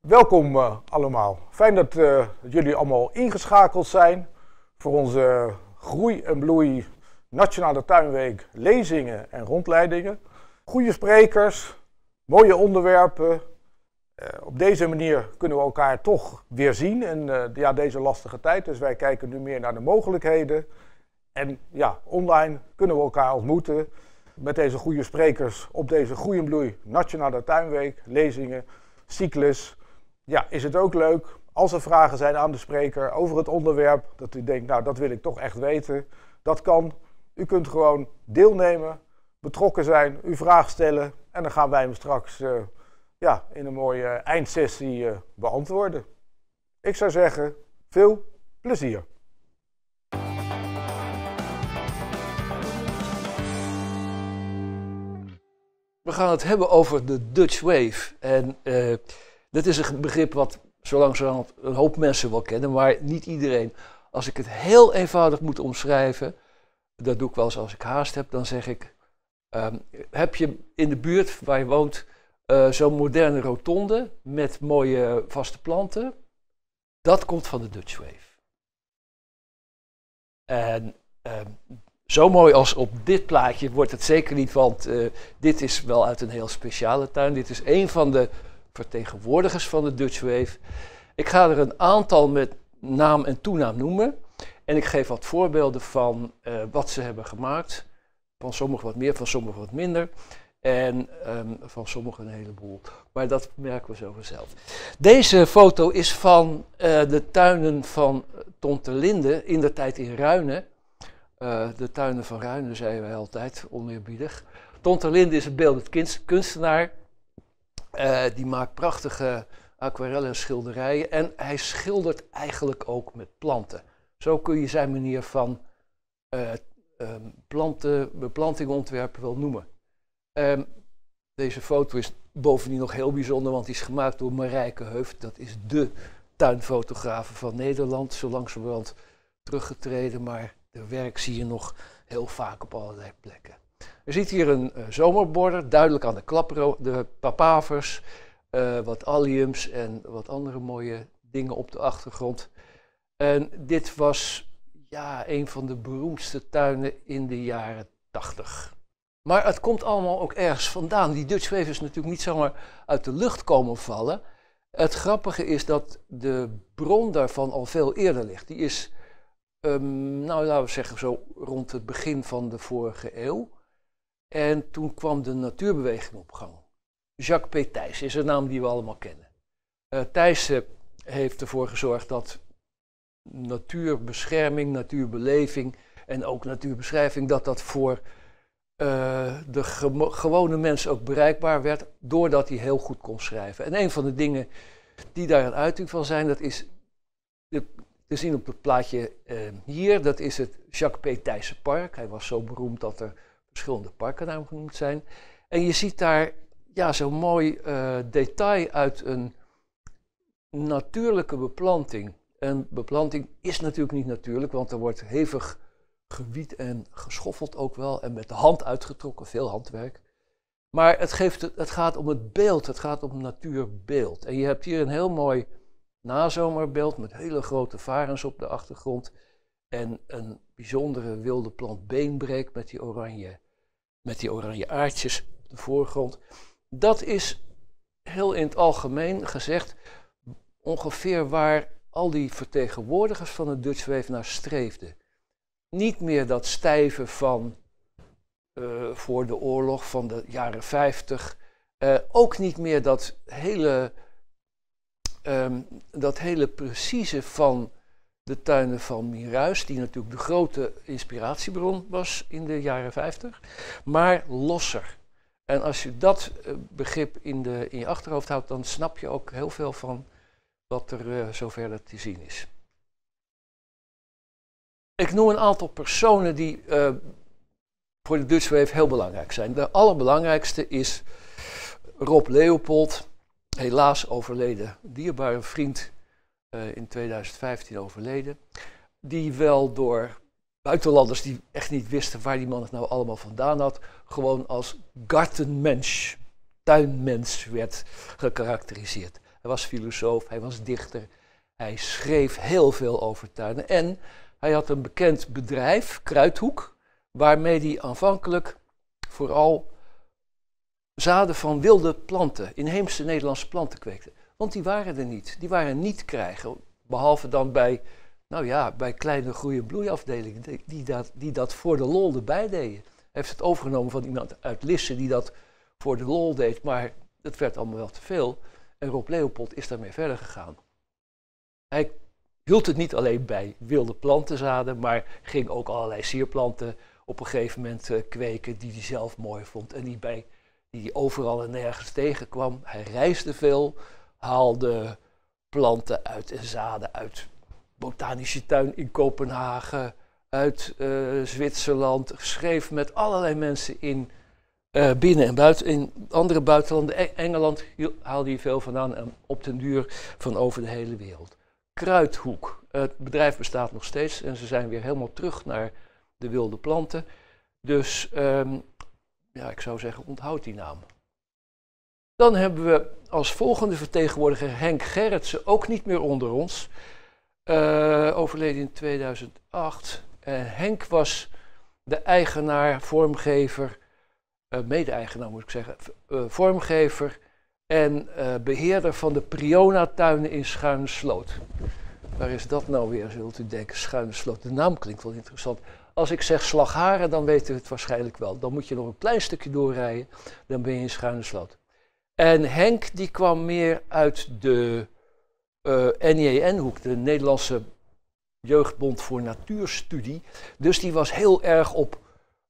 Welkom allemaal. Fijn dat jullie allemaal ingeschakeld zijn voor onze Groei en Bloei Nationale Tuinweek lezingen en rondleidingen. Goede sprekers, mooie onderwerpen. Op deze manier kunnen we elkaar toch weer zien in deze lastige tijd. Dus wij kijken nu meer naar de mogelijkheden. En ja, online kunnen we elkaar ontmoeten met deze goede sprekers op deze Groei en Bloei Nationale Tuinweek, lezingen, cyclus. Ja, is het ook leuk als er vragen zijn aan de spreker over het onderwerp, dat u denkt, nou dat wil ik toch echt weten. Dat kan. U kunt gewoon deelnemen, betrokken zijn, uw vraag stellen en dan gaan wij hem straks in een mooie eindsessie beantwoorden. Ik zou zeggen, veel plezier. We gaan het hebben over de Dutch Wave. En dat is een begrip wat zo langzamerhand een hoop mensen wel kennen, maar niet iedereen. Als ik het heel eenvoudig moet omschrijven, dat doe ik wel eens als ik haast heb, dan zeg ik, heb je in de buurt waar je woont zo'n moderne rotonde met mooie vaste planten? Dat komt van de Dutch Wave. En zo mooi als op dit plaatje wordt het zeker niet, want dit is wel uit een heel speciale tuin. Dit is een van de vertegenwoordigers van de Dutch Wave. Ik ga er een aantal met naam en toenaam noemen. En ik geef wat voorbeelden van wat ze hebben gemaakt. Van sommigen wat meer, van sommigen wat minder. En van sommigen een heleboel. Maar dat merken we zo vanzelf. Deze foto is van de tuinen van Ton ter Linde, indertijd in Ruinen. De tuinen van Ruinen, zeiden wij altijd, oneerbiedig. Ton ter Linde is een beeldend kunstenaar. Die maakt prachtige aquarellen schilderijen. En hij schildert eigenlijk ook met planten. Zo kun je zijn manier van beplantingontwerpen wel noemen. Deze foto is bovendien nog heel bijzonder, want die is gemaakt door Marijke Heuft. Dat is dé tuinfotografe van Nederland, zo langzamerhand teruggetreden, maar haar werk zie je nog heel vaak op allerlei plekken. Je ziet hier een zomerborder, duidelijk aan de papavers, wat alliums en wat andere mooie dingen op de achtergrond. En dit was een van de beroemdste tuinen in de jaren 80. Maar het komt allemaal ook ergens vandaan. Die Dutch Wave is natuurlijk niet zomaar uit de lucht komen vallen. Het grappige is dat de bron daarvan al veel eerder ligt. Die is, laten we zeggen zo rond het begin van de vorige eeuw. En toen kwam de natuurbeweging op gang. Jacques P. Thijs is een naam die we allemaal kennen. Thijs heeft ervoor gezorgd dat natuurbescherming, natuurbeleving en ook natuurbeschrijving, dat voor de gewone mens ook bereikbaar werd, doordat hij heel goed kon schrijven. En een van de dingen die daar een uiting van zijn, dat is te zien op het plaatje hier, dat is het Jacques P. Thijssenpark. Hij was zo beroemd dat er verschillende parken naar hem genoemd zijn. En je ziet daar zo'n mooi detail uit een natuurlijke beplanting. En beplanting is natuurlijk niet natuurlijk, want er wordt hevig gewied en geschoffeld ook wel. En met de hand uitgetrokken, veel handwerk. Maar het gaat om het beeld, het gaat om het natuurbeeld. En je hebt hier een heel mooi nazomerbeeld met hele grote varens op de achtergrond. En een bijzondere wilde plant beenbreek met die oranje aardjes op de voorgrond. Dat is heel in het algemeen gezegd ongeveer waar al die vertegenwoordigers van de Dutch Wave naar streefden. Niet meer dat stijve van voor de oorlog van de jaren 50. Ook niet meer dat hele precieze van de tuinen van Mieruis, die natuurlijk de grote inspiratiebron was in de jaren 50, maar losser. En als je dat begrip in je achterhoofd houdt, dan snap je ook heel veel van wat er zo verder te zien is. Ik noem een aantal personen die voor de Dutch Wave heel belangrijk zijn. De allerbelangrijkste is Rob Leopold, helaas overleden, dierbare vriend, in 2015 overleden. Die wel door buitenlanders die echt niet wisten waar die man het nou allemaal vandaan had, gewoon als gartenmensch, tuinmens werd gekarakteriseerd. Hij was filosoof, hij was dichter. Hij schreef heel veel over tuinen. En hij had een bekend bedrijf, Kruidhoek, waarmee hij aanvankelijk vooral zaden van wilde planten, inheemse Nederlandse planten kweekte. Want die waren er niet. Die waren niet te krijgen. Behalve dan bij, nou ja, bij kleine groei- en bloeiafdelingen die dat voor de lol erbij deden. Hij heeft het overgenomen van iemand uit Lisse die dat voor de lol deed, maar het werd allemaal wel te veel. En Rob Leopold is daarmee verder gegaan. Hij hield het niet alleen bij wilde plantenzaden, maar ging ook allerlei sierplanten op een gegeven moment kweken die hij zelf mooi vond en die hij overal en nergens tegenkwam. Hij reisde veel, haalde planten uit en zaden uit botanische tuin in Kopenhagen, uit Zwitserland, schreef met allerlei mensen in binnen- en buiten, in andere buitenlanden. Engeland haalde hij veel vandaan en op den duur van over de hele wereld. Kruidhoek. Het bedrijf bestaat nog steeds en ze zijn weer helemaal terug naar de wilde planten. Dus ja, ik zou zeggen, onthoud die naam. Dan hebben we als volgende vertegenwoordiger Henk Gerritsen, ook niet meer onder ons. Overleden in 2008. Henk was de eigenaar, vormgever, mede-eigenaar moet ik zeggen, vormgever en beheerder van de Priona-tuinen in Schuinersloot. Waar is dat nou weer, zult u denken, Schuinersloot. De naam klinkt wel interessant. Als ik zeg Slagharen, dan weten we het waarschijnlijk wel. Dan moet je nog een klein stukje doorrijden, dan ben je in Schuinersloot. En Henk die kwam meer uit de NJN-hoek, de Nederlandse Jeugdbond voor Natuurstudie. Dus die was heel erg op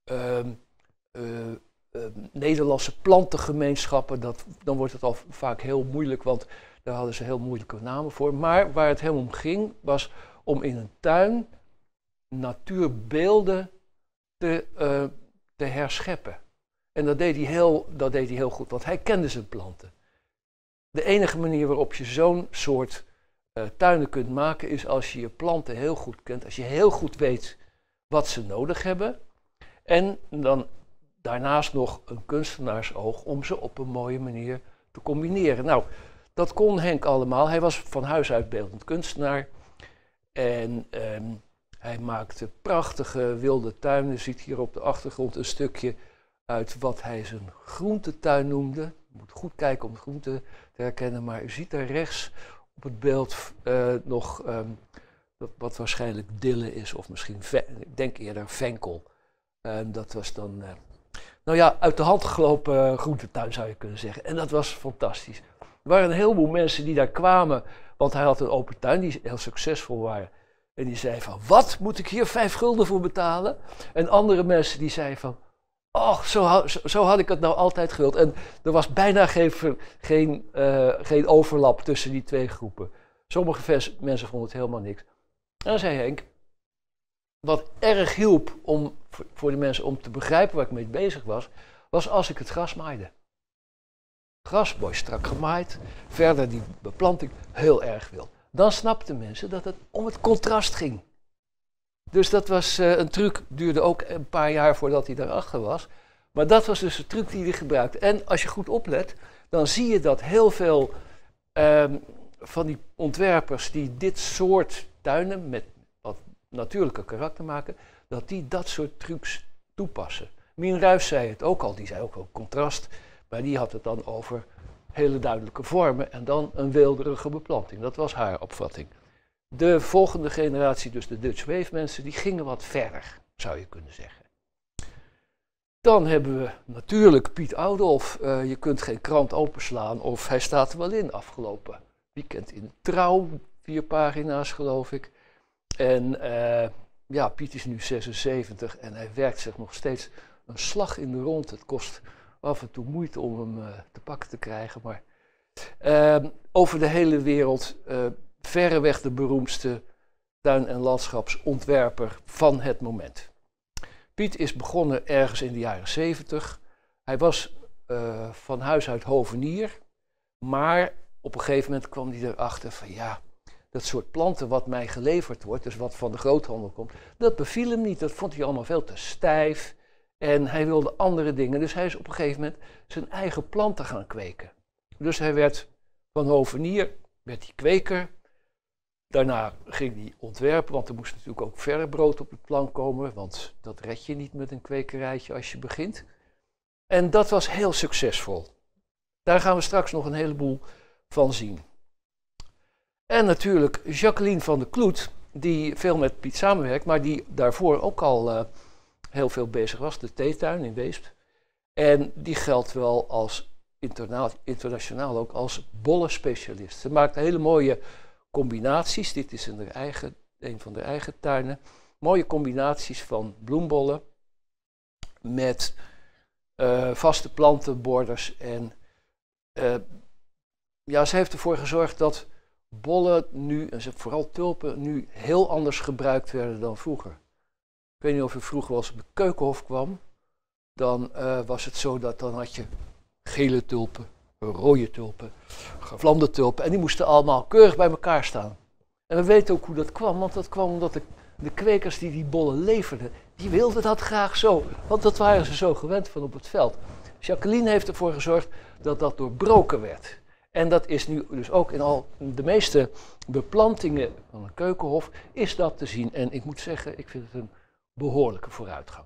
Nederlandse plantengemeenschappen. Dan wordt het al vaak heel moeilijk, want daar hadden ze heel moeilijke namen voor. Maar waar het hem om ging, was om in een tuin natuurbeelden te herscheppen. En dat deed hij heel goed, want hij kende zijn planten. De enige manier waarop je zo'n soort tuinen kunt maken is als je je planten heel goed kent, als je heel goed weet wat ze nodig hebben en dan daarnaast nog een kunstenaarsoog om ze op een mooie manier te combineren. Nou, dat kon Henk allemaal. Hij was van huis uit beeldend kunstenaar en hij maakte prachtige wilde tuinen. Je ziet hier op de achtergrond een stukje uit wat hij zijn groentetuin noemde. Je moet goed kijken om de groenten te herkennen, maar u ziet daar rechts op het beeld nog wat waarschijnlijk dille is, of misschien, ik denk eerder venkel. Dat was dan, nou ja, uit de hand gelopen groentetuin zou je kunnen zeggen. En dat was fantastisch. Er waren een heleboel mensen die daar kwamen, want hij had een open tuin die heel succesvol waren. En die zeiden van, wat, moet ik hier 5 gulden voor betalen? En andere mensen die zeiden van, oh, zo had ik het nou altijd gewild. En er was bijna geen overlap tussen die twee groepen. Sommige mensen vonden het helemaal niks. En dan zei Henk, wat erg hielp voor de mensen om te begrijpen waar ik mee bezig was als ik het gras maaide. Gras, mooi strak gemaaid, verder die beplanting heel erg wild. Dan snapten mensen dat het om het contrast ging. Dus dat was een truc, duurde ook een paar jaar voordat hij daarachter was. Maar dat was dus de truc die hij gebruikte. En als je goed oplet, dan zie je dat heel veel van die ontwerpers die dit soort tuinen met wat natuurlijke karakter maken, dat die dat soort trucs toepassen. Mien Ruijs zei het ook al, die zei ook wel contrast, maar die had het dan over hele duidelijke vormen en dan een weelderige beplanting. Dat was haar opvatting. De volgende generatie, dus de Dutch Wave mensen, die gingen wat verder, zou je kunnen zeggen. Dan hebben we natuurlijk Piet Oudolf. Je kunt geen krant openslaan of hij staat er wel in afgelopen weekend in Trouw, 4 pagina's geloof ik. En ja, Piet is nu 76 en hij werkt zich nog steeds een slag in de rond. Het kost af en toe moeite om hem te pakken te krijgen, maar over de hele wereld verreweg de beroemdste tuin- en landschapsontwerper van het moment. Piet is begonnen ergens in de jaren 70. Hij was van huis uit hovenier, maar op een gegeven moment kwam hij erachter van ja, dat soort planten wat mij geleverd wordt, dus wat van de groothandel komt, dat beviel hem niet. Dat vond hij allemaal veel te stijf en hij wilde andere dingen. Dus hij is op een gegeven moment zijn eigen planten gaan kweken. Dus hij werd Van hovenier werd hij kweker. Daarna ging hij ontwerpen, want er moest natuurlijk ook verrebrood op het plan komen. Want dat red je niet met een kwekerijtje als je begint. En dat was heel succesvol. Daar gaan we straks nog een heleboel van zien. En natuurlijk Jacqueline van der Kloet, die veel met Piet samenwerkt, maar die daarvoor ook al heel veel bezig was. De theetuin in Weesp. En die geldt wel als internationaal ook als bollenspecialist. Ze maakt hele mooie combinaties. Dit is een van de eigen tuinen. Mooie combinaties van bloembollen met vaste plantenborders. En ze heeft ervoor gezorgd dat bollen nu, en vooral tulpen, nu heel anders gebruikt werden dan vroeger. Ik weet niet of u vroeger wel eens op de Keukenhof kwam. Dan was het zo dat dan had je gele tulpen, rode tulpen, gevlamde tulpen. En die moesten allemaal keurig bij elkaar staan. En we weten ook hoe dat kwam, want dat kwam omdat de kwekers die bollen leverden, die wilden dat graag zo. Want dat waren ze zo gewend van op het veld. Jacqueline heeft ervoor gezorgd dat dat doorbroken werd. En dat is nu dus ook in al de meeste beplantingen van een Keukenhof is dat te zien. En ik moet zeggen, ik vind het een behoorlijke vooruitgang.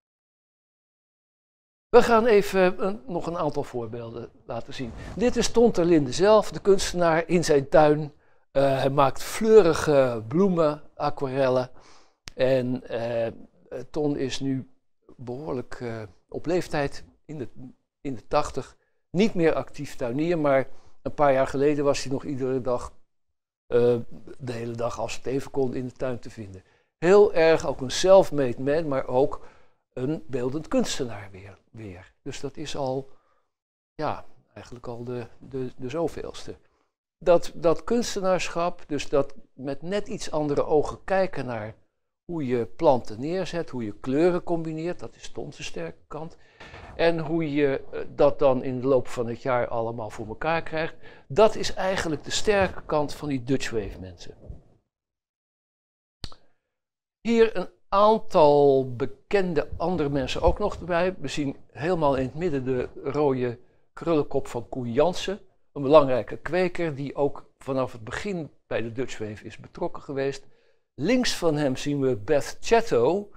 We gaan even nog een aantal voorbeelden laten zien. Dit is Ton ter Linde zelf, de kunstenaar in zijn tuin. Hij maakt fleurige bloemen, aquarellen. En Ton is nu behoorlijk op leeftijd, in de 80. Niet meer actief tuinier, maar een paar jaar geleden was hij nog iedere dag, de hele dag als het even kon, in de tuin te vinden. Heel erg ook een self-made man, maar ook een beeldend kunstenaar weer. Dus dat is al, eigenlijk al de zoveelste. Dat kunstenaarschap, dus dat met net iets andere ogen kijken naar hoe je planten neerzet, hoe je kleuren combineert, dat is Ton's sterke kant. En hoe je dat dan in de loop van het jaar allemaal voor elkaar krijgt, dat is eigenlijk de sterke kant van die Dutch Wave mensen. Hier een aantal bekende andere mensen ook nog erbij. We zien helemaal in het midden de rode krullenkop van Koen Jansen. Een belangrijke kweker die ook vanaf het begin bij de Dutch Wave is betrokken geweest. Links van hem zien we Beth Chatto,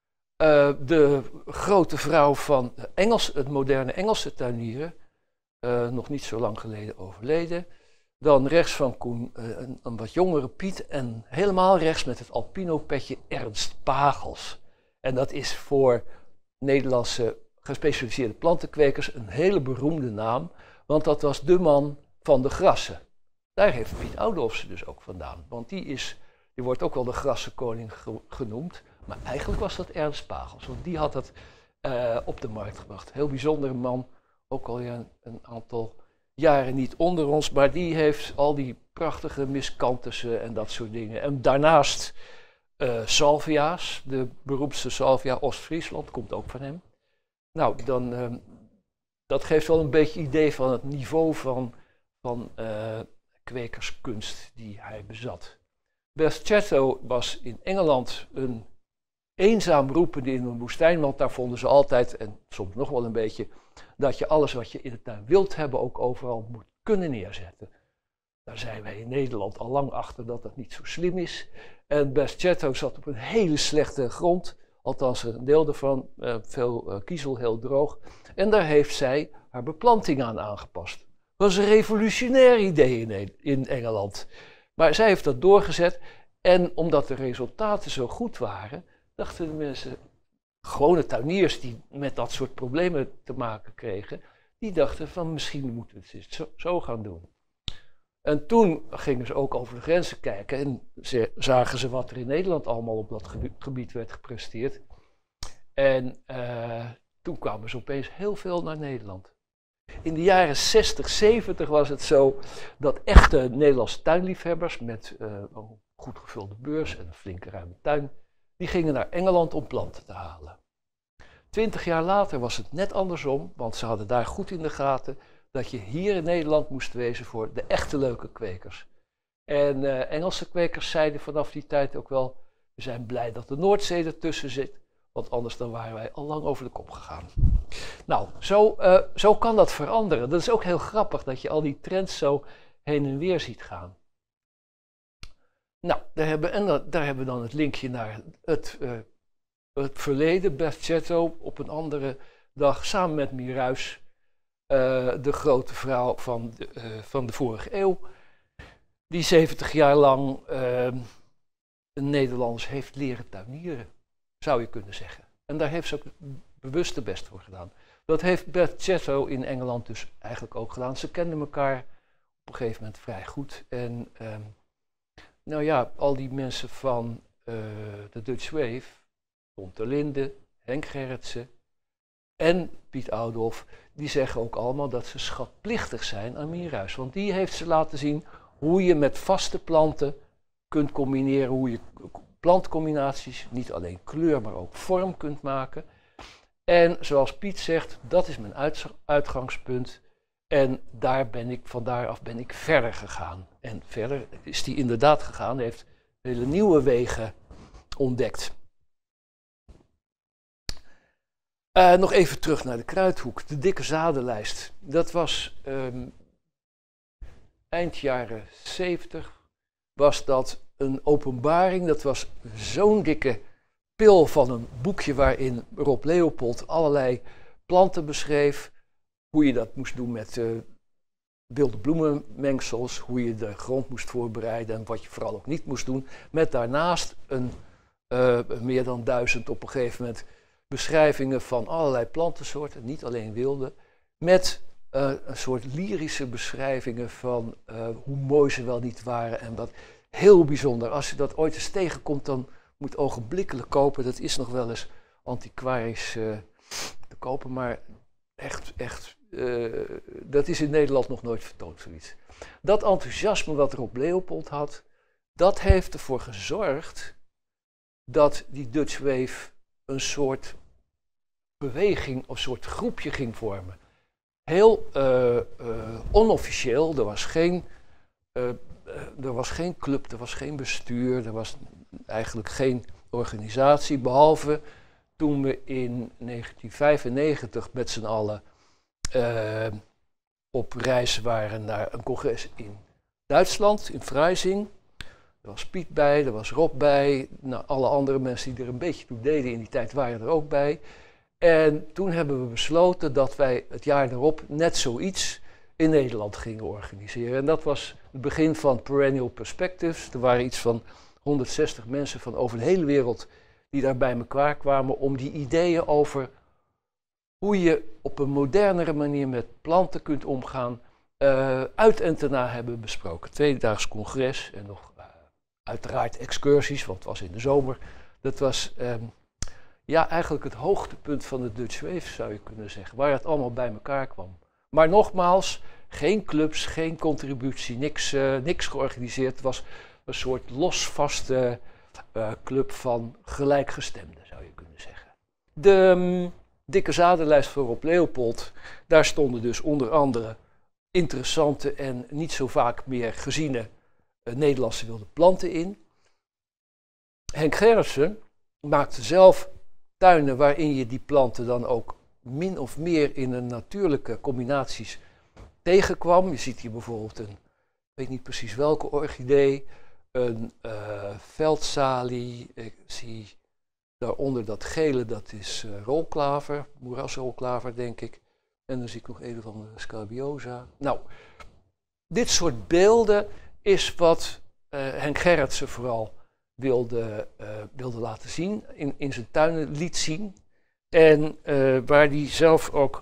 de grote vrouw van het moderne Engelse tuinieren. Nog niet zo lang geleden overleden. Dan rechts van Koen een wat jongere Piet en helemaal rechts met het alpino petje Ernst Pagels. En dat is voor Nederlandse gespecialiseerde plantenkwekers een hele beroemde naam, want dat was de man van de grassen. Daar heeft Piet Oudolfsen dus ook vandaan, want die wordt ook wel de grassenkoning genoemd, maar eigenlijk was dat Ernst Pagels, want die had dat op de markt gebracht. Heel bijzondere man, ook al een aantal jaren niet onder ons, maar die heeft al die prachtige miscantussen en dat soort dingen. En daarnaast salvia's, de beroemdste salvia Oost-Friesland, komt ook van hem. Nou, dan, dat geeft wel een beetje idee van het niveau van kwekerskunst die hij bezat. Beth Chatto was in Engeland een eenzaam roepende in een woestijn, want daar vonden ze altijd, en soms nog wel een beetje, dat je alles wat je in de tuin wilt hebben ook overal moet kunnen neerzetten. Daar zijn wij in Nederland al lang achter dat dat niet zo slim is. En Beth Chatto zat op een hele slechte grond, althans een deel ervan, veel kiezel, heel droog. En daar heeft zij haar beplanting aan aangepast. Dat was een revolutionair idee in Engeland. Maar zij heeft dat doorgezet en omdat de resultaten zo goed waren, dachten de mensen, gewone tuiniers die met dat soort problemen te maken kregen, die dachten van misschien moeten we het zo gaan doen. En toen gingen ze ook over de grenzen kijken en zagen ze wat er in Nederland allemaal op dat gebied werd gepresteerd. En toen kwamen ze opeens heel veel naar Nederland. In de jaren 60, 70 was het zo dat echte Nederlandse tuinliefhebbers met een goed gevulde beurs en een flinke ruime tuin, die gingen naar Engeland om planten te halen. 20 jaar later was het net andersom, want ze hadden daar goed in de gaten dat je hier in Nederland moest wezen voor de echte leuke kwekers. En Engelse kwekers zeiden vanaf die tijd ook wel, we zijn blij dat de Noordzee ertussen zit, want anders dan waren wij al lang over de kop gegaan. Nou, zo kan dat veranderen. Dat is ook heel grappig dat je al die trends zo heen en weer ziet gaan. Nou, daar hebben we dan het linkje naar het verleden. Beth Chatto op een andere dag samen met Miruis, de grote vrouw van de vorige eeuw, die 70 jaar lang Nederlanders heeft leren tuinieren, zou je kunnen zeggen. En daar heeft ze ook bewust de best voor gedaan. Dat heeft Beth Chatto in Engeland dus eigenlijk ook gedaan. Ze kenden elkaar op een gegeven moment vrij goed. En nou ja, al die mensen van de Dutch Wave, Tom ter Linde, Henk Gerritsen en Piet Oudolf, die zeggen ook allemaal dat ze schatplichtig zijn aan Miruis. Want die heeft ze laten zien hoe je met vaste planten kunt combineren, hoe je plantcombinaties, niet alleen kleur, maar ook vorm kunt maken. En zoals Piet zegt, dat is mijn uitgangspunt. En van daaraf ben ik verder gegaan. En verder is hij inderdaad gegaan, hij heeft hele nieuwe wegen ontdekt. Nog even terug naar de Kruidhoek, de dikke zadenlijst. Dat was eind jaren 70, was dat een openbaring. Dat was zo'n dikke pil van een boekje waarin Rob Leopold allerlei planten beschreef. Hoe je dat moest doen met wilde bloemenmengsels, hoe je de grond moest voorbereiden en wat je vooral ook niet moest doen. Met daarnaast meer dan 1000 op een gegeven moment beschrijvingen van allerlei plantensoorten, niet alleen wilde. Met een soort lyrische beschrijvingen van hoe mooi ze wel niet waren en wat heel bijzonder. Als je dat ooit eens tegenkomt, dan moet ogenblikkelijk kopen. Dat is nog wel eens antiquarisch te kopen, maar echt, dat is in Nederland nog nooit vertoond, zoiets. Dat enthousiasme wat Rob Leopold had, dat heeft ervoor gezorgd dat die Dutch Wave een soort beweging of soort groepje ging vormen. Heel onofficieel, er was geen club, er was geen bestuur, er was eigenlijk geen organisatie, behalve toen we in 1995 met z'n allen op reis waren naar een congres in Duitsland, in Freising. Er was Piet bij, er was Rob bij, nou, alle andere mensen die er een beetje toe deden in die tijd waren er ook bij. En toen hebben we besloten dat wij het jaar erop net zoiets in Nederland gingen organiseren. En dat was het begin van Perennial Perspectives. Er waren iets van 160 mensen van over de hele wereld die daar bij elkaar kwamen om die ideeën over hoe je op een modernere manier met planten kunt omgaan, uit en te na hebben besproken. Tweedaags congres en nog uiteraard excursies, want het was in de zomer. Dat was eigenlijk het hoogtepunt van de Dutch Wave, zou je kunnen zeggen, waar het allemaal bij elkaar kwam. Maar nogmaals, geen clubs, geen contributie, niks georganiseerd. Het was een soort losvaste club van gelijkgestemden, zou je kunnen zeggen. De dikke zadenlijst voor Rob Leopold, daar stonden dus onder andere interessante en niet zo vaak meer geziene Nederlandse wilde planten in. Henk Gerritsen maakte zelf tuinen waarin je die planten dan ook min of meer in een natuurlijke combinaties tegenkwam. Je ziet hier bijvoorbeeld ik weet niet precies welke orchidee, een veldsalie, ik zie daaronder dat gele, dat is rolklaver, moerasrolklaver denk ik. En dan zie ik nog een of andere scabiosa. Nou, dit soort beelden is wat Henk Gerritsen vooral wilde laten zien, in zijn tuinen liet zien. En waar hij zelf ook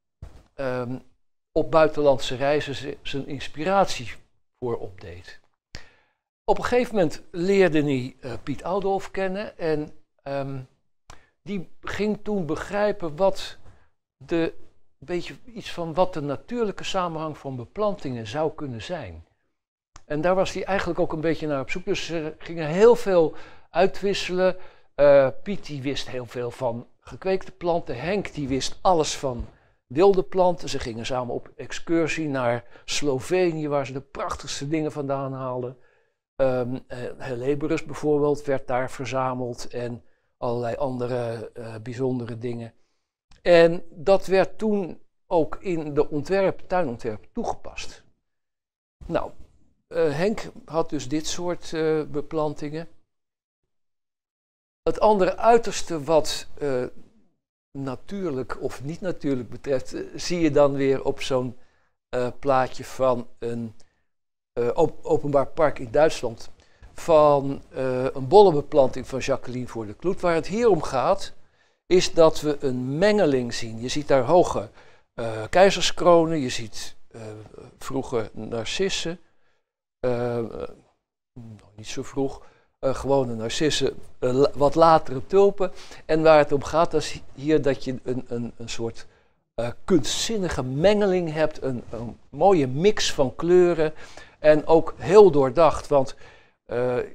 op buitenlandse reizen zijn inspiratie voor opdeed. Op een gegeven moment leerde hij Piet Oudolf kennen en die ging toen begrijpen wat de natuurlijke samenhang van beplantingen zou kunnen zijn. En daar was hij eigenlijk ook een beetje naar op zoek. Dus ze gingen heel veel uitwisselen. Piet die wist heel veel van gekweekte planten. Henk die wist alles van wilde planten. Ze gingen samen op excursie naar Slovenië, waar ze de prachtigste dingen vandaan haalden. Helleberus bijvoorbeeld werd daar verzameld en allerlei andere bijzondere dingen. En dat werd toen ook in de tuinontwerp toegepast. Nou, Henk had dus dit soort beplantingen. Het andere uiterste wat natuurlijk of niet natuurlijk betreft, zie je dan weer op zo'n plaatje van een openbaar park in Duitsland. Van een bollenbeplanting van Jacqueline voor de Kloet. Waar het hier om gaat, is dat we een mengeling zien. Je ziet daar hoge keizerskronen, je ziet vroege narcissen. Niet zo vroeg, gewone narcissen, wat latere tulpen. En waar het om gaat, is hier dat je een soort kunstzinnige mengeling hebt, een mooie mix van kleuren en ook heel doordacht, want je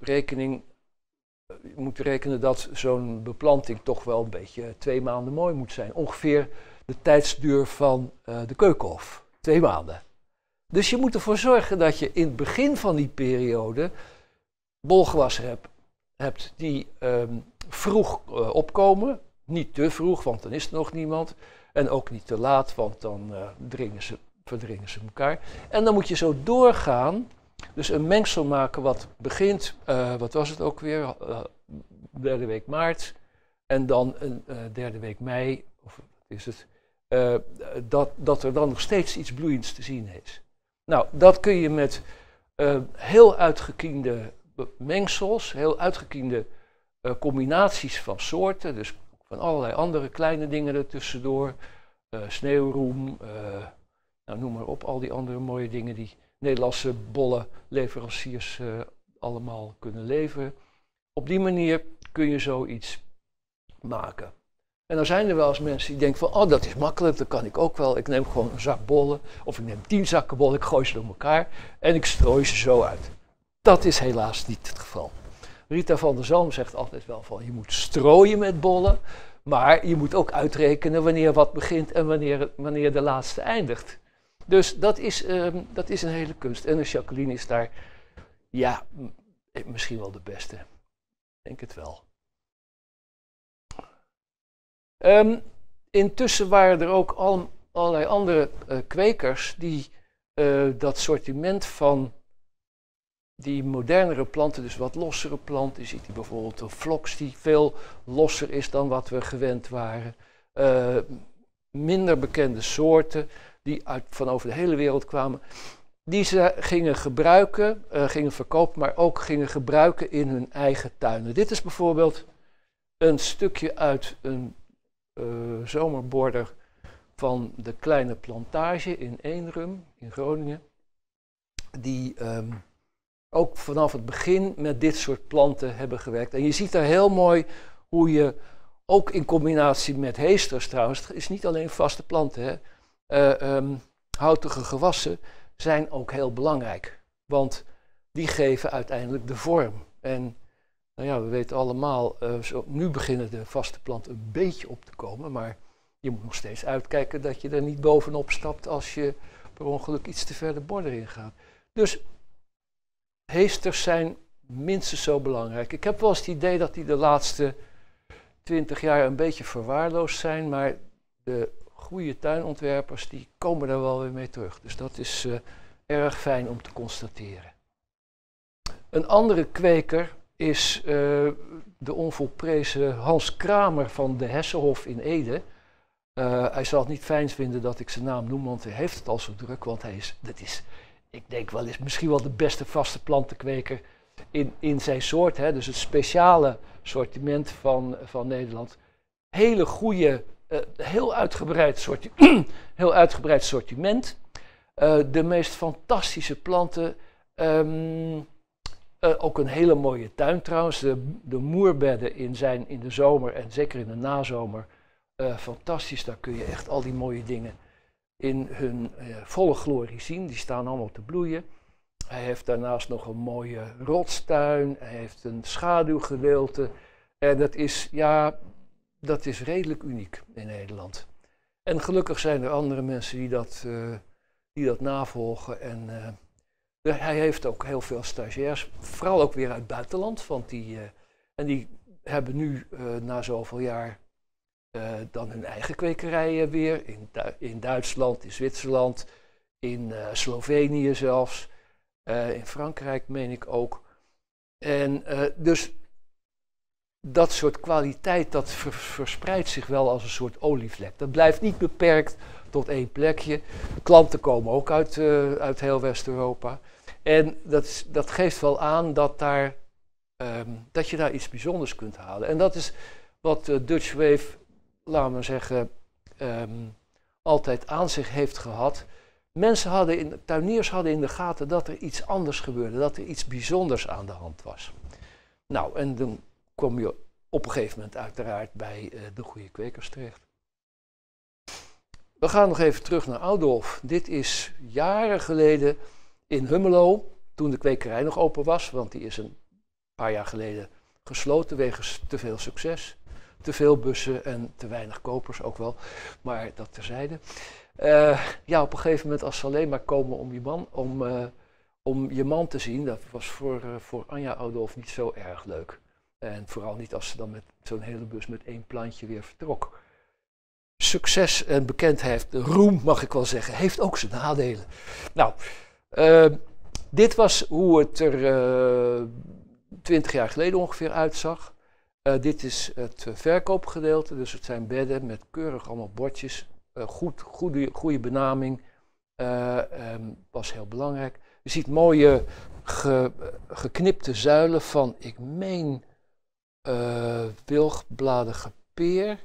moet rekenen dat zo'n beplanting toch wel een beetje 2 maanden mooi moet zijn. Ongeveer de tijdsduur van de keukenhof, 2 maanden. Dus je moet ervoor zorgen dat je in het begin van die periode bolgewassen hebt die vroeg opkomen. Niet te vroeg, want dan is er nog niemand. En ook niet te laat, want dan verdringen ze elkaar. En dan moet je zo doorgaan. Dus een mengsel maken wat begint, wat was het ook weer, derde week maart. En dan een derde week mei, of wat is het, dat er dan nog steeds iets bloeiends te zien is. Nou, dat kun je met heel uitgekiende mengsels, heel uitgekiende combinaties van soorten, dus van allerlei andere kleine dingen ertussendoor, sneeuwroem, nou, noem maar op, al die andere mooie dingen die Nederlandse bollenleveranciers allemaal kunnen leveren. Op die manier kun je zoiets maken. En dan zijn er wel eens mensen die denken van, oh dat is makkelijk, dat kan ik ook wel. Ik neem gewoon een zak bollen, of ik neem 10 zakken bollen, ik gooi ze door elkaar en ik strooi ze zo uit. Dat is helaas niet het geval. Rita van der Zalm zegt altijd wel van, je moet strooien met bollen, maar je moet ook uitrekenen wanneer wat begint en wanneer de laatste eindigt. Dus dat is een hele kunst. En Jacqueline is daar, ja, misschien wel de beste. Ik denk het wel. Intussen waren er ook allerlei andere kwekers die dat sortiment van die modernere planten, dus wat lossere planten, je ziet hier bijvoorbeeld een vloks die veel losser is dan wat we gewend waren. Minder bekende soorten die van over de hele wereld kwamen, die ze gingen gebruiken, gingen verkopen, maar ook gingen gebruiken in hun eigen tuinen. Dit is bijvoorbeeld een stukje uit een zomerborder van de kleine plantage in Eenrum, in Groningen, die ook vanaf het begin met dit soort planten hebben gewerkt. En je ziet daar heel mooi hoe je, ook in combinatie met heesters trouwens, het is niet alleen vaste planten, hè, houtige gewassen zijn ook heel belangrijk. Want die geven uiteindelijk de vorm. En nou ja, we weten allemaal, nu beginnen de vaste planten een beetje op te komen, maar je moet nog steeds uitkijken dat je er niet bovenop stapt als je per ongeluk iets te ver de border in gaat. Dus heesters zijn minstens zo belangrijk. Ik heb wel eens het idee dat die de laatste 20 jaar een beetje verwaarloosd zijn, maar de goede tuinontwerpers die komen daar wel weer mee terug. Dus dat is erg fijn om te constateren. Een andere kweker is de onvolprezen Hans Kramer van de Hessenhof in Ede. Hij zal het niet fijn vinden dat ik zijn naam noem, want hij heeft het al zo druk. Want ik denk wel eens misschien wel de beste vaste plantenkweker in zijn soort. Hè, dus het speciale sortiment van Nederland. Hele goede, heel uitgebreid sortiment. De meest fantastische planten. Ook een hele mooie tuin trouwens. De moerbedden in de zomer en zeker in de nazomer. Fantastisch, daar kun je echt al die mooie dingen in hun volle glorie zien. Die staan allemaal te bloeien. Hij heeft daarnaast nog een mooie rotstuin. Hij heeft een schaduwgedeelte. En dat is redelijk uniek in Nederland. En gelukkig zijn er andere mensen die dat navolgen. En hij heeft ook heel veel stagiairs, vooral ook weer uit het buitenland. Want die hebben nu na zoveel jaar dan hun eigen kwekerijen weer in Duitsland, in Zwitserland, in Slovenië zelfs, in Frankrijk meen ik ook. En dus dat soort kwaliteit, dat verspreidt zich wel als een soort olievlek. Dat blijft niet beperkt tot één plekje. Klanten komen ook uit heel West-Europa. En dat geeft wel aan dat je daar iets bijzonders kunt halen. En dat is wat Dutch Wave, laten we zeggen, altijd aan zich heeft gehad. Tuiniers hadden in de gaten dat er iets anders gebeurde, dat er iets bijzonders aan de hand was. Nou, en dan kom je op een gegeven moment uiteraard bij de goede kwekers terecht. We gaan nog even terug naar Oudolf. Dit is jaren geleden in Hummelo, toen de kwekerij nog open was, want die is een paar jaar geleden gesloten wegens te veel succes. Te veel bussen en te weinig kopers ook wel, maar dat terzijde. Ja, op een gegeven moment als ze alleen maar komen om je man te zien, dat was voor Anja Oudolf niet zo erg leuk. En vooral niet als ze dan met zo'n hele bus met één plantje weer vertrok. Succes en bekendheid, roem mag ik wel zeggen, heeft ook zijn nadelen. Nou, dit was hoe het er 20 jaar geleden ongeveer uitzag. Dit is het verkoopgedeelte, dus het zijn bedden met keurig allemaal bordjes. Goede benaming, was heel belangrijk. Je ziet mooie geknipte zuilen van, ik meen, wilgbladige peer.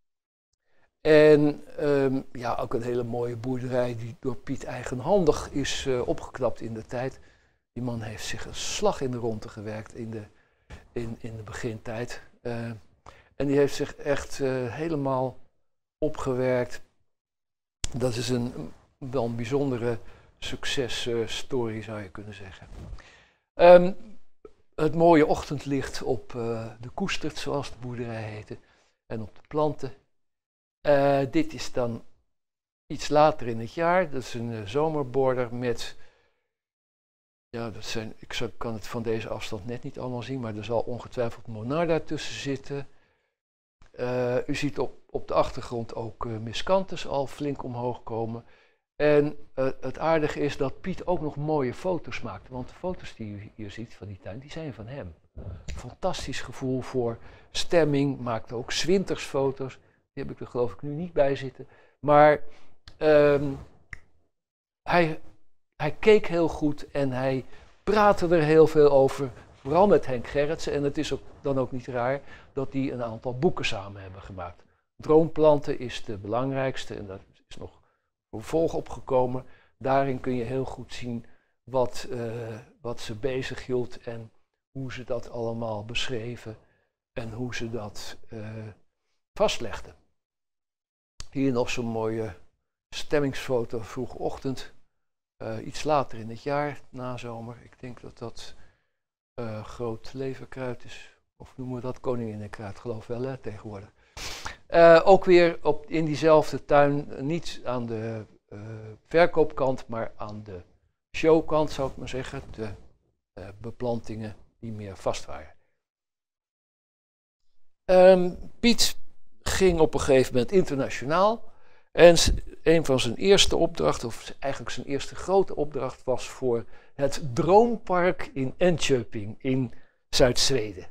En ja, ook een hele mooie boerderij die door Piet eigenhandig is opgeknapt in de tijd. Die man heeft zich een slag in de ronde gewerkt in de begintijd. En die heeft zich echt helemaal opgewerkt. Dat is wel een bijzondere successtory zou je kunnen zeggen. Het mooie ochtendlicht op de koestert, zoals de boerderij heette, en op de planten. Dit is dan iets later in het jaar. Dat is een zomerborder met, ja, ik kan het van deze afstand net niet allemaal zien, maar er zal ongetwijfeld Monarda tussen zitten. U ziet op de achtergrond ook miscanthus al flink omhoog komen. En het aardige is dat Piet ook nog mooie foto's maakt. Want de foto's die u hier ziet van die tuin, die zijn van hem. Fantastisch gevoel voor stemming, maakt ook 's winters foto's. Die heb ik er geloof ik nu niet bij zitten. Maar hij keek heel goed en hij praatte er heel veel over. Vooral met Henk Gerritsen. En het is dan ook niet raar dat die een aantal boeken samen hebben gemaakt. Droomplanten is de belangrijkste en dat is nog vervolg opgekomen. Daarin kun je heel goed zien wat ze bezig hield en hoe ze dat allemaal beschreven en hoe ze dat vastlegden. Hier nog zo'n mooie stemmingsfoto vroege ochtend, iets later in het jaar, nazomer. Ik denk dat dat groot leverkruid is, of noemen we dat koninginnenkruid, geloof wel hè, tegenwoordig. Ook weer in diezelfde tuin, niet aan de verkoopkant, maar aan de showkant zou ik maar zeggen, de beplantingen die meer vast waren. Piet ging op een gegeven moment internationaal en een van zijn eerste opdrachten, of eigenlijk zijn eerste grote opdracht, was voor het Droompark in Enköping in Zuid-Zweden.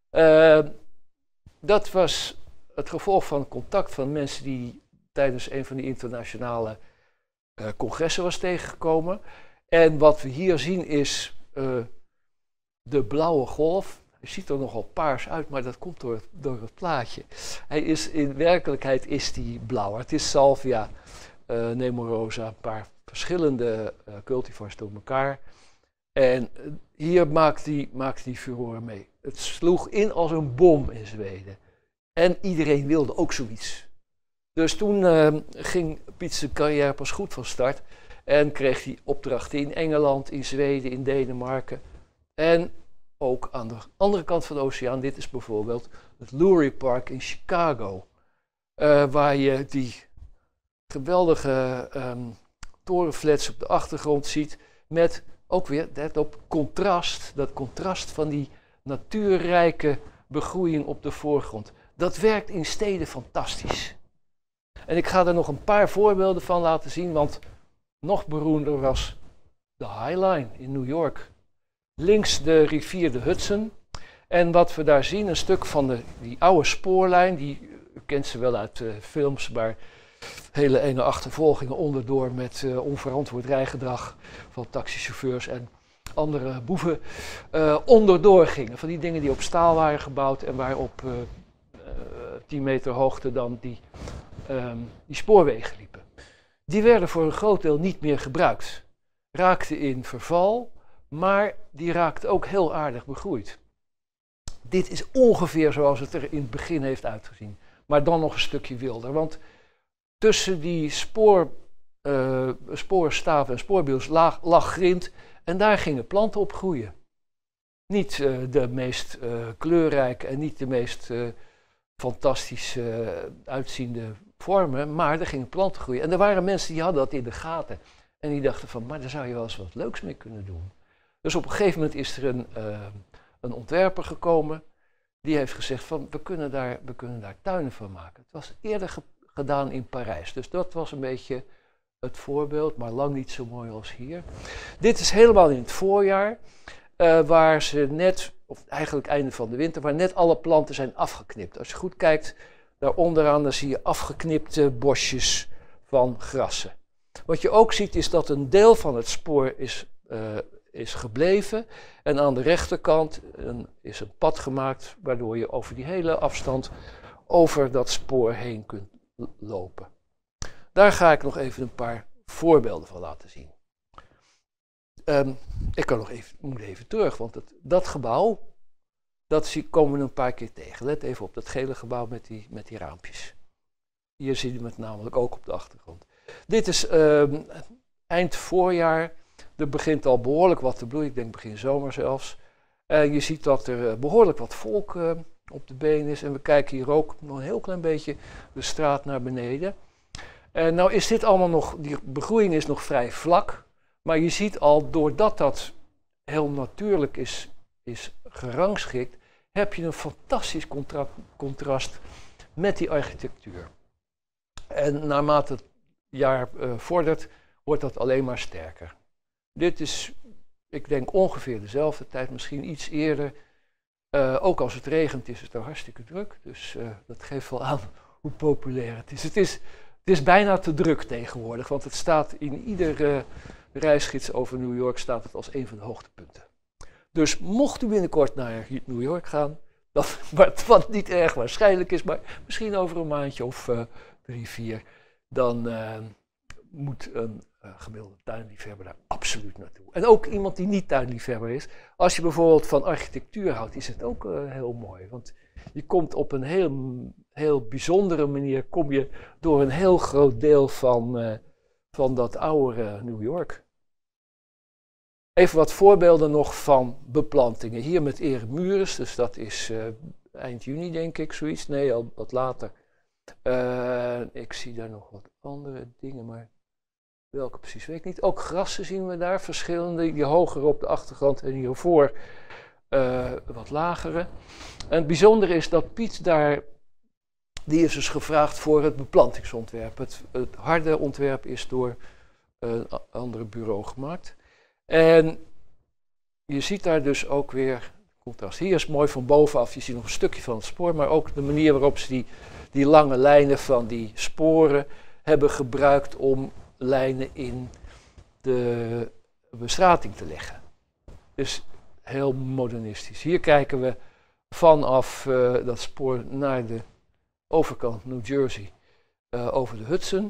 Dat was het gevolg van contact van mensen die tijdens een van die internationale congressen was tegengekomen. En wat we hier zien is de blauwe golf. Hij ziet er nogal paars uit, maar dat komt door het plaatje. In werkelijkheid is die blauw. Het is salvia nemorosa, een paar verschillende cultivars door elkaar. En hier maakt die furore mee. Het sloeg in als een bom in Zweden. En iedereen wilde ook zoiets. Dus toen ging Piet zijn carrière pas goed van start. En kreeg hij opdrachten in Engeland, in Zweden, in Denemarken. En ook aan de andere kant van de oceaan. Dit is bijvoorbeeld het Lurie Park in Chicago. Waar je die geweldige torenflats op de achtergrond ziet. Met ook weer dat contrast van die natuurrijke begroeiing op de voorgrond. Dat werkt in steden fantastisch. En ik ga er nog een paar voorbeelden van laten zien, want nog beroemder was de High Line in New York. Links de rivier de Hudson. En wat we daar zien, een stuk van die oude spoorlijn, u kent ze wel uit films, maar hele enge achtervolgingen onderdoor met onverantwoord rijgedrag van taxichauffeurs en andere boeven onderdoor gingen. Van die dingen die op staal waren gebouwd en waar op 10 meter hoogte dan die spoorwegen liepen. Die werden voor een groot deel niet meer gebruikt. Raakten in verval, maar die raakten ook heel aardig begroeid. Dit is ongeveer zoals het er in het begin heeft uitgezien. Maar dan nog een stukje wilder. Want tussen die spoorstaven en spoorbiels lag grind en daar gingen planten op groeien. Niet de meest kleurrijke en niet de meest fantastisch uitziende vormen, maar er gingen planten groeien. En er waren mensen die hadden dat in de gaten. En die dachten van, maar daar zou je wel eens wat leuks mee kunnen doen. Dus op een gegeven moment is er een ontwerper gekomen. Die heeft gezegd van, we kunnen daar tuinen van maken. Het was eerder gedaan in Parijs. Dus dat was een beetje het voorbeeld, maar lang niet zo mooi als hier. Dit is helemaal in het voorjaar, waar ze net, of eigenlijk einde van de winter, waar net alle planten zijn afgeknipt. Als je goed kijkt, daar onderaan dan zie je afgeknipte bosjes van grassen. Wat je ook ziet is dat een deel van het spoor is gebleven en aan de rechterkant is een pad gemaakt waardoor je over die hele afstand over dat spoor heen kunt lopen. Daar ga ik nog even een paar voorbeelden van laten zien. Ik moet even terug, want dat gebouw, komen we een paar keer tegen. Let even op dat gele gebouw met die raampjes. Hier zie je het namelijk ook op de achtergrond. Dit is eind voorjaar. Er begint al behoorlijk wat te bloeien, ik denk begin zomer zelfs. Je ziet dat er behoorlijk wat volk op de been is. En we kijken hier ook nog een heel klein beetje de straat naar beneden. Nou is dit allemaal nog, die begroeiing is nog vrij vlak. Maar je ziet al, doordat dat heel natuurlijk is gerangschikt, heb je een fantastisch contrast met die architectuur. En naarmate het jaar vordert, wordt dat alleen maar sterker. Dit is, ik denk ongeveer dezelfde tijd, misschien iets eerder. Ook als het regent is het er hartstikke druk. Dus dat geeft wel aan hoe populair het is. Het is bijna te druk tegenwoordig, want het staat in iedere reisgids over New York staat het als een van de hoogtepunten. Dus mocht u binnenkort naar New York gaan, wat niet erg waarschijnlijk is, maar misschien over een maandje of 3, 4, dan moet een gemiddelde tuinliefhebber daar absoluut naartoe. En ook iemand die niet tuinliefhebber is. Als je bijvoorbeeld van architectuur houdt, is het ook heel mooi. Want je komt op een heel bijzondere manier, kom je door een heel groot deel van dat oude New York. Even wat voorbeelden nog van beplantingen. Hier met Eremurus, dus dat is eind juni denk ik, zoiets. Nee, al wat later. Ik zie daar nog wat andere dingen, maar welke precies weet ik niet. Ook grassen zien we daar, verschillende, die hoger op de achtergrond en hiervoor wat lagere. En het bijzondere is dat Piet daar, die is dus gevraagd voor het beplantingsontwerp. Het harde ontwerp is door een andere bureau gemaakt. En je ziet daar dus ook weer contrast. Hier is mooi van bovenaf, je ziet nog een stukje van het spoor, maar ook de manier waarop ze die lange lijnen van die sporen hebben gebruikt om lijnen in de bestrating te leggen. Dus heel modernistisch. Hier kijken we vanaf dat spoor naar de overkant New Jersey over de Hudson.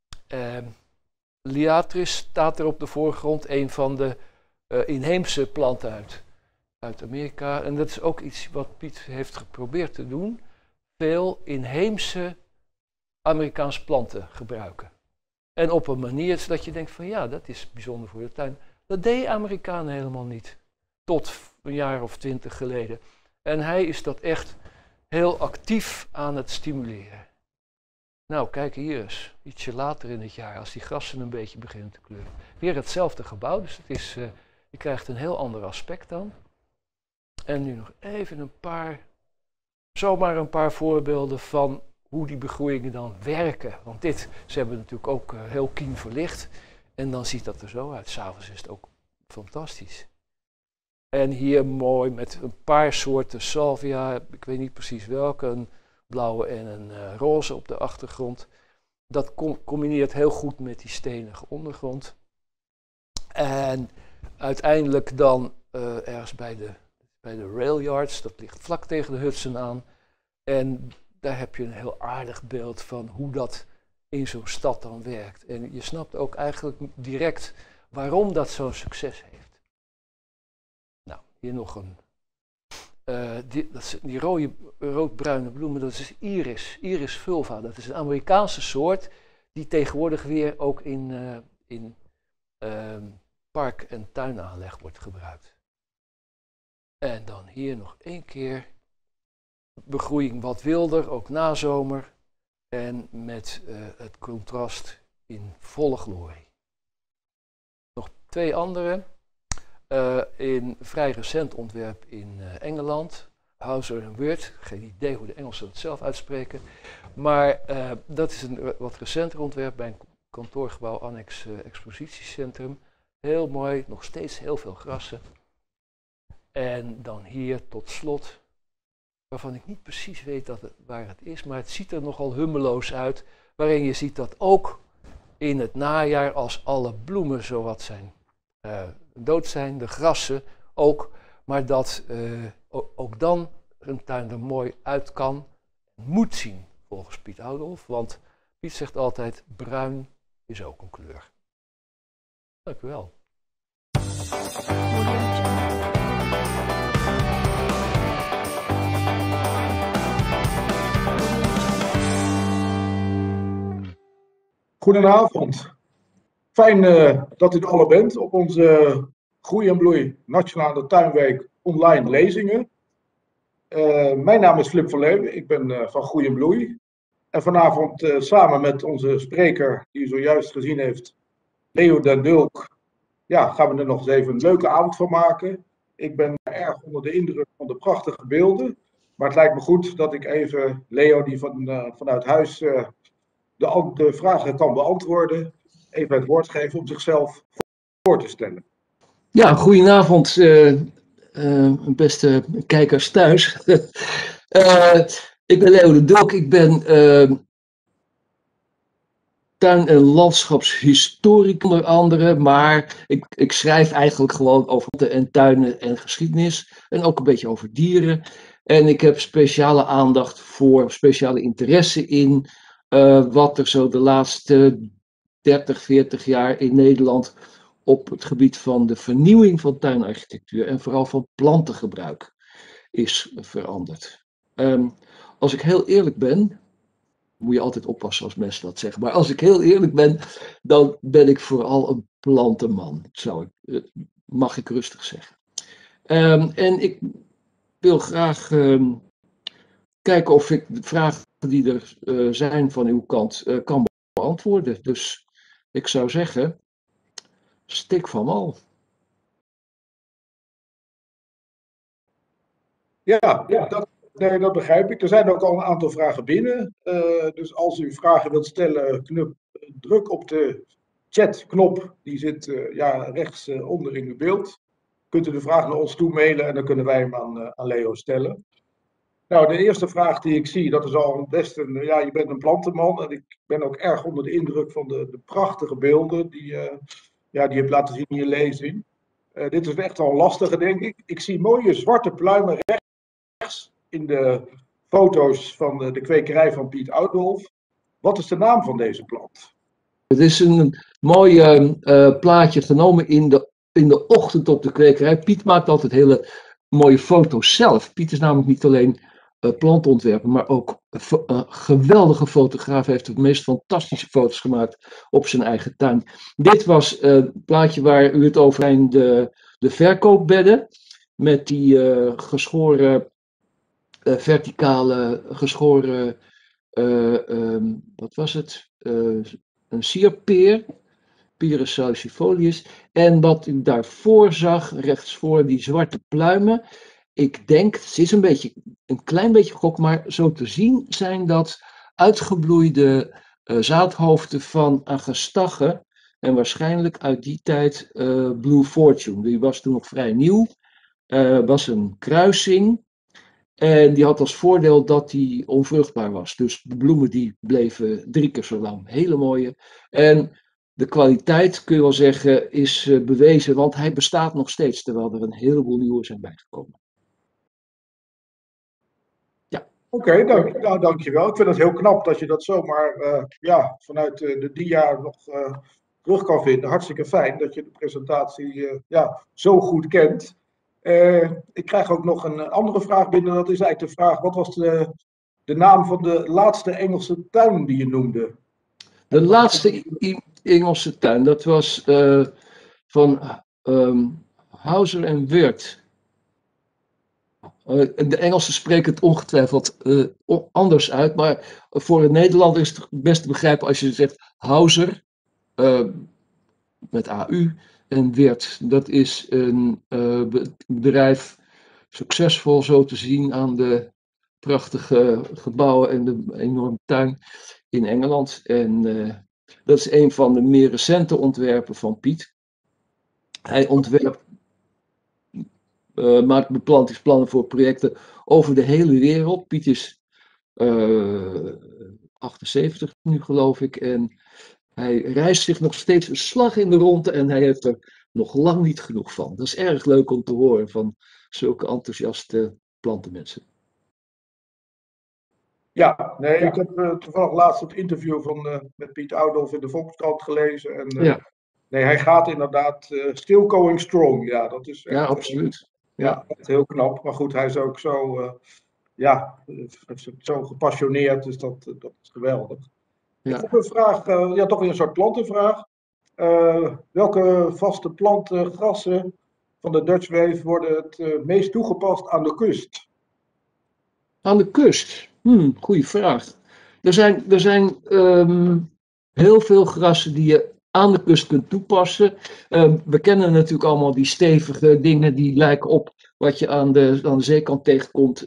Liatris staat er op de voorgrond, een van de inheemse planten uit Amerika. En dat is ook iets wat Piet heeft geprobeerd te doen. Veel inheemse Amerikaanse planten gebruiken. En op een manier dat je denkt van ja, dat is bijzonder voor de tuin. Dat deden Amerikanen helemaal niet. Tot een jaar of 20 geleden. En hij is dat echt heel actief aan het stimuleren. Nou, kijk hier eens. Ietsje later in het jaar, als die grassen een beetje beginnen te kleuren. Weer hetzelfde gebouw, dus het is, je krijgt een heel ander aspect dan. En nu nog even zomaar een paar voorbeelden van hoe die begroeiingen dan werken. Want ze hebben natuurlijk ook heel kien verlicht. En dan ziet dat er zo uit. 'S Avonds is het ook fantastisch. En hier mooi met een paar soorten salvia, ik weet niet precies welke, een blauwe en een roze op de achtergrond. Dat combineert heel goed met die stenige ondergrond. En uiteindelijk dan ergens bij de railyards, dat ligt vlak tegen de Hudson aan. En daar heb je een heel aardig beeld van hoe dat in zo'n stad dan werkt. En je snapt ook eigenlijk direct waarom dat zo'n succes heeft. Nou, hier nog een. Die roodbruine bloemen, dat is Iris fulva. Dat is een Amerikaanse soort die tegenwoordig weer ook in park- en tuinaanleg wordt gebruikt. En dan hier nog één keer. Begroeiing wat wilder, ook na zomer. En met het contrast in volle glorie. Nog twee andere. In vrij recent ontwerp in Engeland. Hauser Wirth, geen idee hoe de Engelsen het zelf uitspreken. Maar dat is een wat recenter ontwerp bij een kantoorgebouw annex expositiecentrum. Heel mooi, nog steeds heel veel grassen. En dan hier tot slot, waarvan ik niet precies weet waar het is, maar het ziet er nogal hummeloos uit. Waarin je ziet dat ook in het najaar, als alle bloemen zowat zijn dood zijn, de grassen ook, maar dat ook dan een tuin er mooi uit kan, moet zien, volgens Piet Oudolf. Want Piet zegt altijd, bruin is ook een kleur. Dank u wel. Goedenavond. Fijn dat u er alle bent op onze Groei en Bloei Nationale Tuinweek online lezingen. Mijn naam is Flip van Leeuwen, ik ben van Groei en Bloei. En vanavond samen met onze spreker, die u zojuist gezien heeft, Leo den Dulk, gaan we er nog eens even een leuke avond van maken. Ik ben erg onder de indruk van de prachtige beelden. Maar het lijkt me goed dat ik even Leo, die vanuit huis de vragen kan beantwoorden, even het woord geven om zichzelf voor te stellen. Ja, goedenavond, beste kijkers thuis. Ik ben Leo den Dulk, ik ben tuin- en landschapshistoricus onder andere, maar ik schrijf eigenlijk gewoon over en tuinen en geschiedenis en ook een beetje over dieren. En ik heb speciale aandacht voor, speciale interesse in wat er zo de laatste 30, 40 jaar in Nederland op het gebied van de vernieuwing van tuinarchitectuur en vooral van plantengebruik is veranderd. Als ik heel eerlijk ben, moet je altijd oppassen als mensen dat zeggen, maar als ik heel eerlijk ben, dan ben ik vooral een plantenman, mag ik rustig zeggen. En ik wil graag kijken of ik de vragen die er zijn van uw kant kan beantwoorden. Dus ik zou zeggen, stik van wal. Ja, dat begrijp ik. Er zijn ook al een aantal vragen binnen. Dus als u vragen wilt stellen, druk op de chatknop. Die zit rechts onder in uw beeld. Kunt u de vraag naar ons toe mailen en dan kunnen wij hem aan Leo stellen. Nou, de eerste vraag die ik zie, dat is al best een... Ja, je bent een plantenman en ik ben ook erg onder de indruk van de prachtige beelden die je hebt laten zien in je lezing. Dit is echt wel een lastige, denk ik. Ik zie mooie zwarte pluimen rechts in de foto's van de kwekerij van Piet Oudolf. Wat is de naam van deze plant? Het is een mooi plaatje genomen in de ochtend op de kwekerij. Piet maakt altijd hele mooie foto's zelf. Piet is namelijk niet alleen plantontwerper, maar ook een geweldige fotograaf. Hij heeft de meest fantastische foto's gemaakt op zijn eigen tuin. Dit was het plaatje waar u het over heeft, de verkoopbedden. Met die geschoren, verticale, geschoren, wat was het? Een sierpeer, Pyrus salsifolius. En wat u daarvoor zag, rechtsvoor, die zwarte pluimen. Ik denk, het is een klein beetje gok, maar zo te zien zijn dat uitgebloeide zaadhoofden van agastache En waarschijnlijk uit die tijd Blue Fortune. Die was toen nog vrij nieuw. Was een kruising. En die had als voordeel dat die onvruchtbaar was. Dus de bloemen die bleven 3 keer zo lang. Hele mooie. En de kwaliteit, kun je wel zeggen, is bewezen. Want hij bestaat nog steeds. Terwijl er een heleboel nieuwe zijn bijgekomen. Oké, dankjewel. Ik vind het heel knap dat je dat zomaar vanuit de dia nog terug kan vinden. Hartstikke fijn dat je de presentatie zo goed kent. Ik krijg ook nog een andere vraag binnen. Dat is eigenlijk de vraag, wat was de naam van de laatste Engelse tuin die je noemde? De laatste Engelse tuin, dat was van Hauser en Wirth. De Engelsen spreken het ongetwijfeld anders uit, maar voor een Nederlander is het best te begrijpen als je zegt Hauser met AU en Wirth. Dat is een bedrijf, succesvol zo te zien aan de prachtige gebouwen en de enorme tuin in Engeland. En dat is een van de meer recente ontwerpen van Piet. Hij maakt beplantingsplannen voor projecten over de hele wereld. Piet is 78 nu, geloof ik. En hij reist zich nog steeds een slag in de ronde en hij heeft er nog lang niet genoeg van. Dat is erg leuk om te horen van zulke enthousiaste plantenmensen. Ja, nee, ik heb toevallig laatst het interview met Piet Oudolf in de Volkskrant gelezen. En nee, hij gaat inderdaad still going strong. Ja, dat is echt, absoluut. Echt heel knap. Maar goed, hij is ook zo gepassioneerd, dus dat is geweldig. Ik heb een vraag, toch weer een soort plantenvraag. Welke vaste planten, grassen van de Dutch Wave worden het meest toegepast aan de kust? Aan de kust? Goeie vraag. Er zijn heel veel grassen die je aan de kust kunt toepassen. We kennen natuurlijk allemaal die stevige dingen die lijken op wat je aan de zeekant tegenkomt.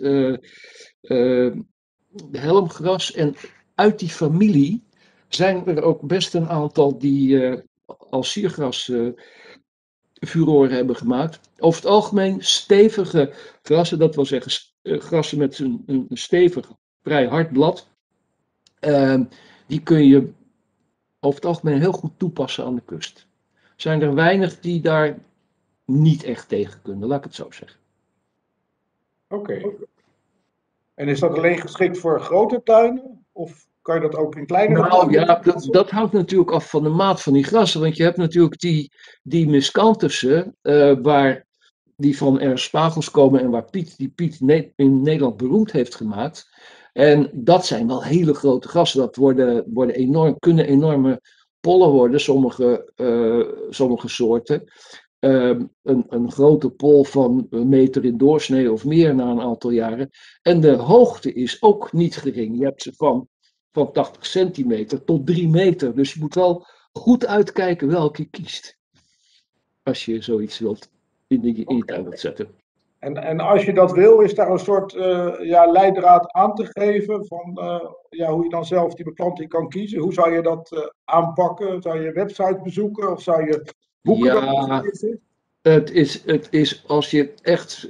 Helmgras. En uit die familie zijn er ook best een aantal die als siergras furoren hebben gemaakt. Over het algemeen stevige grassen, dat wil zeggen grassen met een stevig, vrij hard blad. Die kun je over het algemeen heel goed toepassen aan de kust. Zijn er weinig die daar niet echt tegen kunnen, laat ik het zo zeggen. Oké. En is dat alleen geschikt voor grote tuinen? Of kan je dat ook in kleinere tuinen? Ja, dat hangt natuurlijk af van de maat van die grassen. Want je hebt natuurlijk die miscantussen, waar die van Ernst Spagels komen en waar Piet in Nederland beroemd heeft gemaakt. En dat zijn wel hele grote grassen. Dat kunnen enorme pollen worden, sommige soorten. Een grote pol van een meter in doorsnee of meer na een aantal jaren. En de hoogte is ook niet gering. Je hebt ze van 80 centimeter tot 3 meter. Dus je moet wel goed uitkijken welke je kiest. Als je zoiets wilt in je tuin wilt zetten. En als je dat wil, is daar een soort leidraad aan te geven van hoe je dan zelf die beplanting kan kiezen? Hoe zou je dat aanpakken? Zou je een website bezoeken of zou je boeken Ja, het is als je echt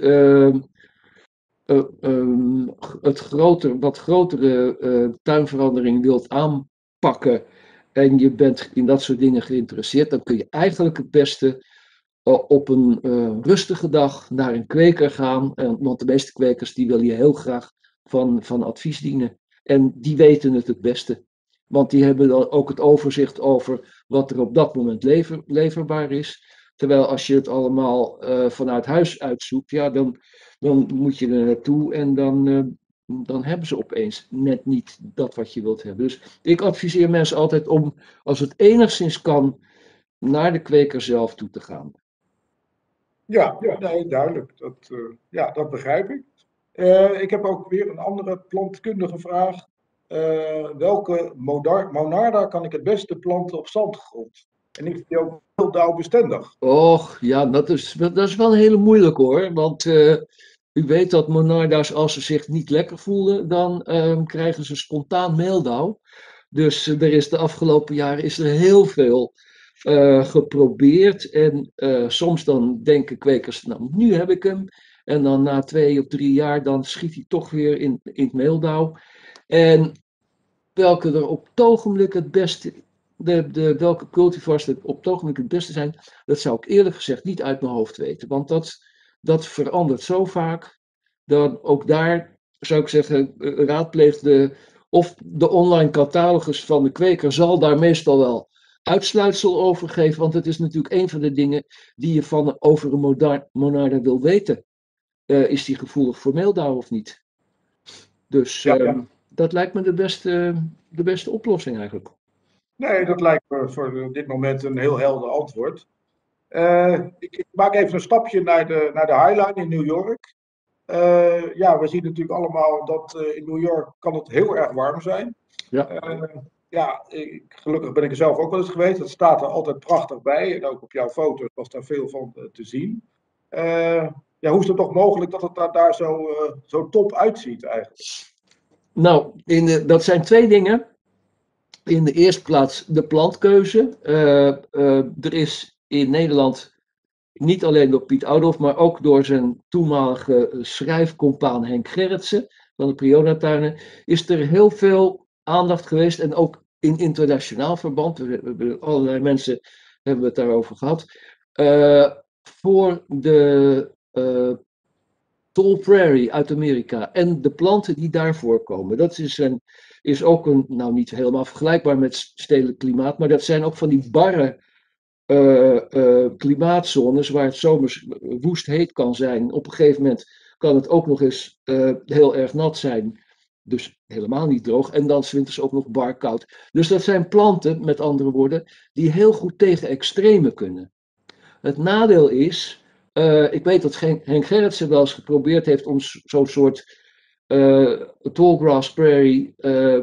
wat grotere tuinverandering wilt aanpakken en je bent in dat soort dingen geïnteresseerd, dan kun je eigenlijk het beste op een rustige dag naar een kweker gaan. Want de meeste kwekers die willen je heel graag van advies dienen. En die weten het beste. Want die hebben dan ook het overzicht over wat er op dat moment leverbaar is. Terwijl als je het allemaal vanuit huis uitzoekt, ja, dan moet je er naartoe en dan hebben ze opeens net niet dat wat je wilt hebben. Dus ik adviseer mensen altijd om, als het enigszins kan, naar de kweker zelf toe te gaan. Ja, nee, duidelijk. Dat begrijp ik. Ik heb ook weer een andere plantkundige vraag. Welke monarda kan ik het beste planten op zandgrond? En is die ook heel dauwbestendig? Och, ja, dat is wel heel moeilijk hoor. Want u weet dat monarda's, als ze zich niet lekker voelen, dan krijgen ze spontaan meeldauw. Dus de afgelopen jaren is er heel veel geprobeerd. En soms dan denken kwekers, nou nu heb ik hem. En dan na 2 of 3 jaar dan schiet hij toch weer in het meeldauw. En welke er op het ogenblik het beste, welke cultivars er op het ogenblik het beste zijn, dat zou ik eerlijk gezegd niet uit mijn hoofd weten. Want dat verandert zo vaak. Dan ook daar zou ik zeggen, raadpleeg of de online catalogus van de kweker zal daar meestal wel uitsluitsel over geven. Want het is natuurlijk een van de dingen die je over een monarde wil weten. Is die gevoelig voor meeldauw of niet? Dus Ja. dat lijkt me de beste oplossing eigenlijk. Nee, dat lijkt me voor dit moment een heel helder antwoord. Ik maak even een stapje naar de Highline in New York. Ja, we zien natuurlijk allemaal dat in New York kan het heel erg warm zijn. Ja. Ja, gelukkig ben ik er zelf ook wel eens geweest. Het staat er altijd prachtig bij. En ook op jouw foto's was daar veel van te zien. Ja, hoe is het toch mogelijk dat het daar zo top uitziet eigenlijk? Nou, dat zijn 2 dingen. In de eerste plaats de plantkeuze. Er is in Nederland niet alleen door Piet Oudolf, maar ook door zijn toenmalige schrijfcompaan Henk Gerritsen van de Prionatuinen, is er heel veel aandacht geweest. En ook in internationaal verband, we hebben allerlei mensen hebben het daarover gehad, voor de Tall Prairie uit Amerika en de planten die daar voorkomen. Dat is ook nou niet helemaal vergelijkbaar met stedelijk klimaat, maar dat zijn ook van die barre klimaatzones waar het zomers woest heet kan zijn. Op een gegeven moment kan het ook nog eens heel erg nat zijn. Dus helemaal niet droog. En dan 's winters ook nog bar koud. Dus dat zijn planten, met andere woorden, die heel goed tegen extreme kunnen. Het nadeel is, ik weet dat Henk Gerritsen wel eens geprobeerd heeft om zo'n soort tallgrass prairie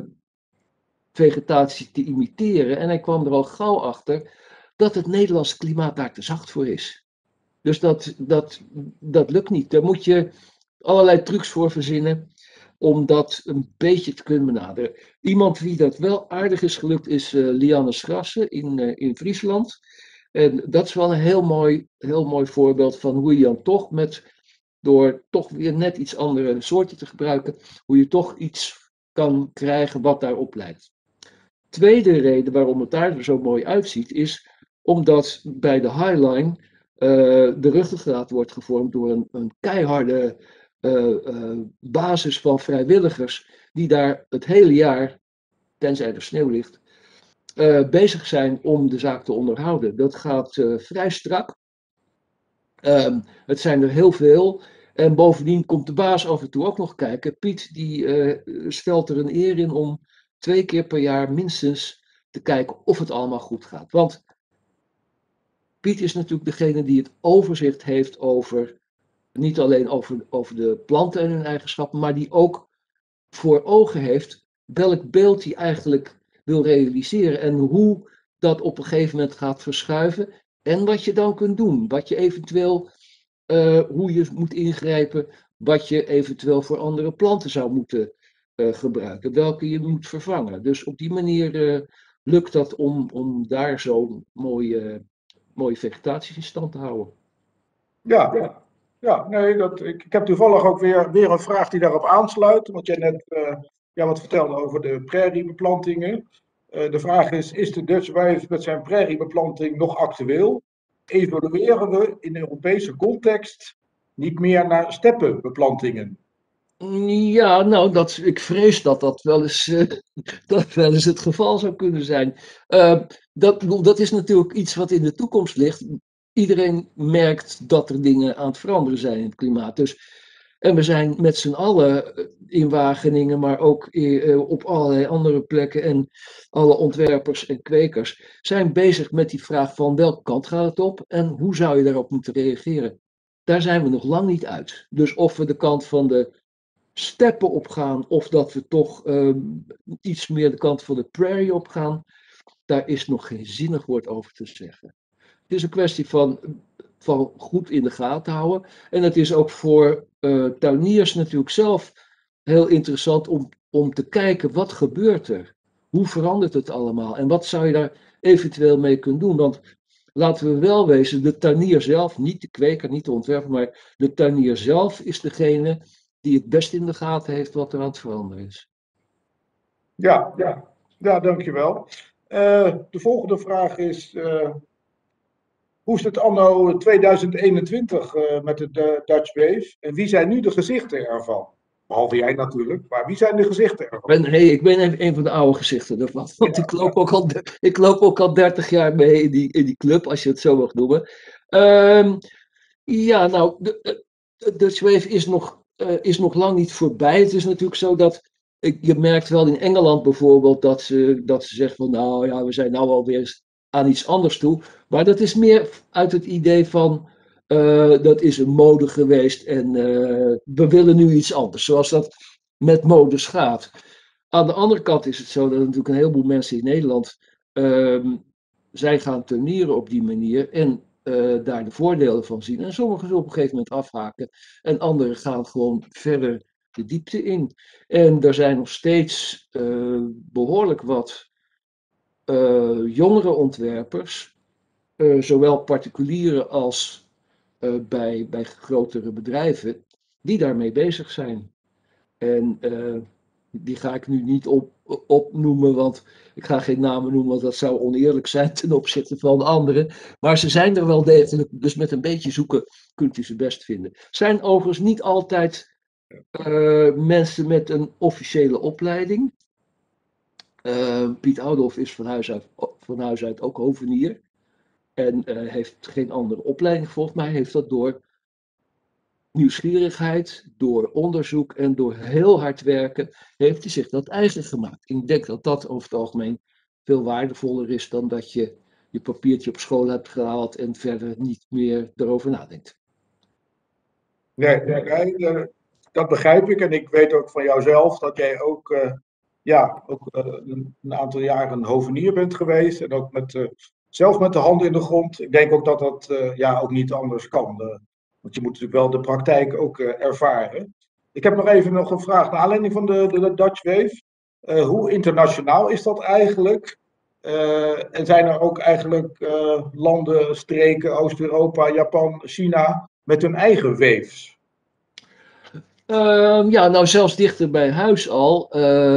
vegetatie te imiteren. En hij kwam er al gauw achter dat het Nederlandse klimaat daar te zacht voor is. Dus dat lukt niet. Daar moet je allerlei trucs voor verzinnen om dat een beetje te kunnen benaderen. Iemand wie dat wel aardig is gelukt is Lianne Schrasse in Friesland. En dat is wel een heel mooi voorbeeld van hoe je dan toch door toch weer net iets andere soorten te gebruiken, hoe je toch iets kan krijgen wat daarop lijkt. Tweede reden waarom het daar zo mooi uitziet, is omdat bij de Highline de ruggengraat wordt gevormd door een keiharde basis van vrijwilligers die daar het hele jaar, tenzij er sneeuw ligt, bezig zijn om de zaak te onderhouden. Dat gaat vrij strak. Het zijn er heel veel. En bovendien komt de baas af en toe ook nog kijken. Piet die stelt er een eer in om 2 keer per jaar minstens te kijken of het allemaal goed gaat. Want Piet is natuurlijk degene die het overzicht heeft over, niet alleen over de planten en hun eigenschappen, maar die ook voor ogen heeft welk beeld hij eigenlijk wil realiseren en hoe dat op een gegeven moment gaat verschuiven en wat je dan kunt doen. Wat je eventueel, hoe je moet ingrijpen, wat je eventueel voor andere planten zou moeten gebruiken, welke je moet vervangen. Dus op die manier lukt dat om daar zo'n mooie vegetatie in stand te houden. Ja, nee, ik heb toevallig ook weer een vraag die daarop aansluit. Want jij net wat vertelde over de prairiebeplantingen. De vraag is de Dutch Wave met zijn prairiebeplanting nog actueel? Evolueren we in de Europese context niet meer naar steppenbeplantingen? Ja, nou, ik vrees dat wel eens, dat wel eens het geval zou kunnen zijn. Dat is natuurlijk iets wat in de toekomst ligt. Iedereen merkt dat er dingen aan het veranderen zijn in het klimaat. Dus, en we zijn met z'n allen in Wageningen, maar ook op allerlei andere plekken. En alle ontwerpers en kwekers zijn bezig met die vraag van welke kant gaat het op en hoe zou je daarop moeten reageren. Daar zijn we nog lang niet uit. Dus of we de kant van de steppen opgaan of dat we toch iets meer de kant van de prairie opgaan, daar is nog geen zinnig woord over te zeggen. Het is een kwestie van goed in de gaten houden. En het is ook voor tuiniers natuurlijk zelf heel interessant om te kijken wat gebeurt er. Hoe verandert het allemaal? En wat zou je daar eventueel mee kunnen doen? Want laten we wel wezen, de tuinier zelf, niet de kweker, niet de ontwerper, maar de tuinier zelf is degene die het best in de gaten heeft wat er aan het veranderen is. Ja, dankjewel. De volgende vraag is, hoe is het anno 2021 met de Dutch Wave? En wie zijn nu de gezichten ervan? Behalve jij natuurlijk, maar wie zijn de gezichten ervan? Ik ben een van de oude gezichten ervan. Want ik loop ook al 30 jaar mee in die club, als je het zo mag noemen. Ehm, ja, nou, de Dutch Wave is nog lang niet voorbij. Het is natuurlijk zo dat, je merkt wel in Engeland bijvoorbeeld dat ze zeggen van nou ja, we zijn nou alweer eens aan iets anders toe. Maar dat is meer uit het idee van dat is een mode geweest en we willen nu iets anders. Zoals dat met modes gaat. Aan de andere kant is het zo dat natuurlijk een heleboel mensen in Nederland zij gaan tuinieren op die manier en daar de voordelen van zien. En sommigen zullen op een gegeven moment afhaken en anderen gaan gewoon verder de diepte in. En er zijn nog steeds behoorlijk wat jongere ontwerpers, zowel particulieren als bij grotere bedrijven, die daarmee bezig zijn. En die ga ik nu niet opnoemen, want ik ga geen namen noemen, want dat zou oneerlijk zijn ten opzichte van anderen. Maar ze zijn er wel degelijk, dus met een beetje zoeken kunt u ze best vinden. Zijn overigens niet altijd mensen met een officiële opleiding. Piet Oudolf is van huis uit ook hovenier. En heeft geen andere opleiding gevolgd, maar hij heeft dat door nieuwsgierigheid, door onderzoek en door heel hard werken, heeft hij zich dat eigen gemaakt. Ik denk dat dat over het algemeen veel waardevoller is dan dat je je papiertje op school hebt gehaald en verder niet meer erover nadenkt. Nee, dat begrijp ik. En ik weet ook van jouzelf dat jij ook, een aantal jaren een hovenier bent geweest. En ook zelf met de handen in de grond. Ik denk ook dat dat ook niet anders kan. Want je moet natuurlijk wel de praktijk ook ervaren. Ik heb nog een vraag. Naar aanleiding van de Dutch Wave. Hoe internationaal is dat eigenlijk? En zijn er ook eigenlijk landen, streken, Oost-Europa, Japan, China met hun eigen waves? Ja, nou zelfs dichter bij huis al.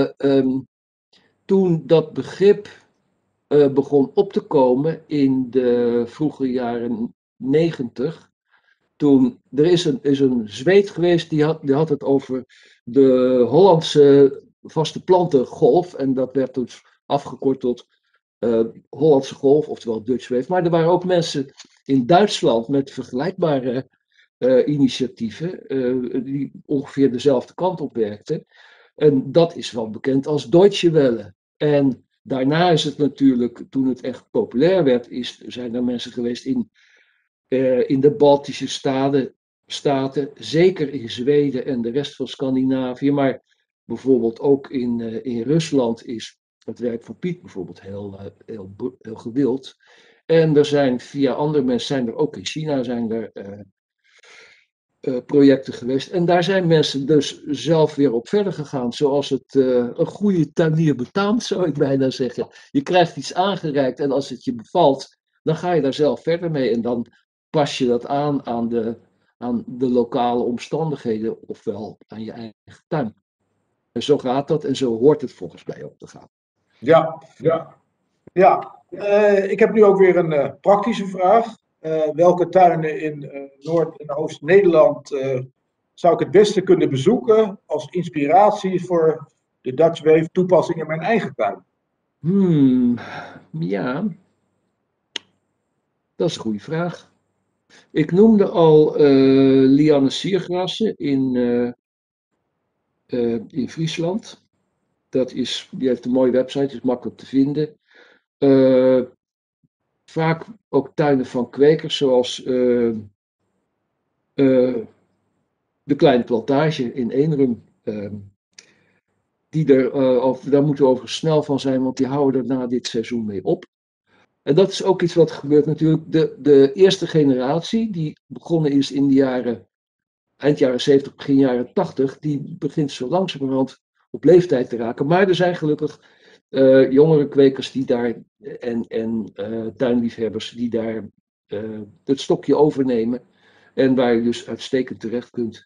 Toen dat begrip begon op te komen in de vroege jaren 90. Toen, er is een Zweed geweest, die had het over de Hollandse vaste plantengolf. En dat werd dus afgekort tot Hollandse golf, oftewel Dutch Wave. Maar er waren ook mensen in Duitsland met vergelijkbare initiatieven, die ongeveer dezelfde kant op werkten. En dat is wel bekend als Deutsche Welle. En daarna is het natuurlijk, toen het echt populair werd, zijn er mensen geweest in de Baltische staten, zeker in Zweden en de rest van Scandinavië, maar bijvoorbeeld ook in Rusland is het werk van Piet bijvoorbeeld heel gewild. En er zijn via andere mensen, zijn er ook in China zijn er projecten geweest. En daar zijn mensen dus zelf weer op verder gegaan, zoals het een goede tuinier betaamt, zou ik bijna zeggen. Je krijgt iets aangereikt en als het je bevalt, dan ga je daar zelf verder mee en dan pas je dat aan de lokale omstandigheden, ofwel aan je eigen tuin. En zo gaat dat en zo hoort het volgens mij ook te gaan. Ja. Ik heb nu ook weer een praktische vraag. Welke tuinen in Noord- en Oost-Nederland zou ik het beste kunnen bezoeken als inspiratie voor de Dutch Wave toepassing in mijn eigen tuin? Ja, dat is een goede vraag. Ik noemde al Lianne Siergrassen in Friesland. Die heeft een mooie website, is makkelijk te vinden. Vaak ook tuinen van kwekers, zoals de Kleine Plantage in Eenrum. Daar moeten we overigens snel van zijn, want die houden er na dit seizoen mee op. En dat is ook iets wat gebeurt natuurlijk. De eerste generatie, die begonnen is in de eind jaren 70, begin jaren 80, die begint zo langzamerhand op leeftijd te raken. Maar er zijn gelukkig jongere kwekers die daar en tuinliefhebbers die daar het stokje overnemen en waar je dus uitstekend terecht kunt.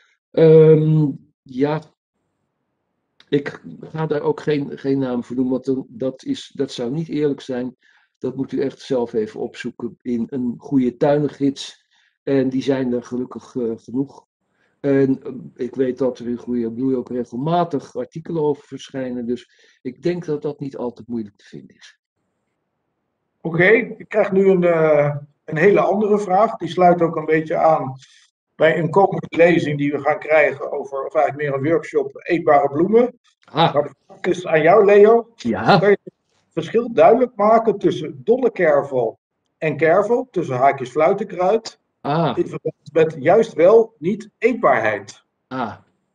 Ja, ik ga daar ook geen naam voor noemen, want dat zou niet eerlijk zijn. Dat moet u echt zelf even opzoeken in een goede tuinengids. En die zijn er gelukkig genoeg. En ik weet dat er in Groei en Bloei ook regelmatig artikelen over verschijnen. Dus ik denk dat dat niet altijd moeilijk te vinden is. Oké, ik krijg nu een hele andere vraag. Die sluit ook een beetje aan bij een komende lezing die we gaan krijgen over, of eigenlijk meer een workshop, eetbare bloemen. Ah, Maar de vraag is aan jou, Leo. ja. Kan je het verschil duidelijk maken tussen dolle kervel en kervel, tussen haakjes fluitenkruid, Ah, in verband met juist wel niet eetbaarheid? ah.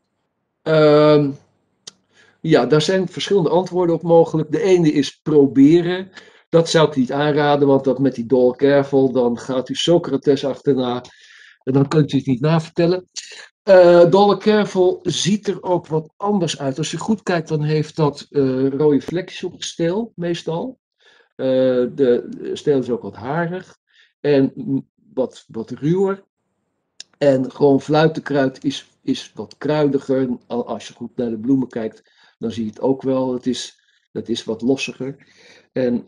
Ja, daar zijn verschillende antwoorden op mogelijk. De ene is proberen. Dat zou ik niet aanraden, want dat met die dolle kervel, dan gaat u Socrates achterna en dan kunt u het niet navertellen. Dolle kervel ziet er ook wat anders uit. Als je goed kijkt, dan heeft dat rode vlekjes op de steel, meestal. De steel is ook wat harig en wat ruwer. En gewoon fluitenkruid is wat kruidiger. Als je goed naar de bloemen kijkt, dan zie je het ook wel. Dat is wat lossiger. En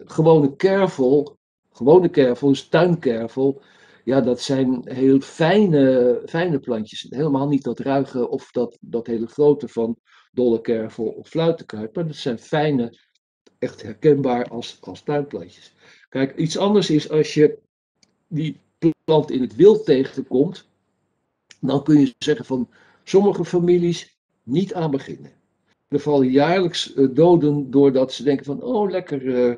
gewone kervel, dus tuinkervel, ja, dat zijn heel fijne plantjes. Helemaal niet dat ruige of dat hele grote van dolle kervel of fluitenkruid. Maar dat zijn fijne, echt herkenbaar als tuinplantjes. Kijk, iets anders is als je die plant in het wild tegenkomt, dan kun je zeggen van sommige families niet aan beginnen. Er vallen jaarlijks doden doordat ze denken van oh lekker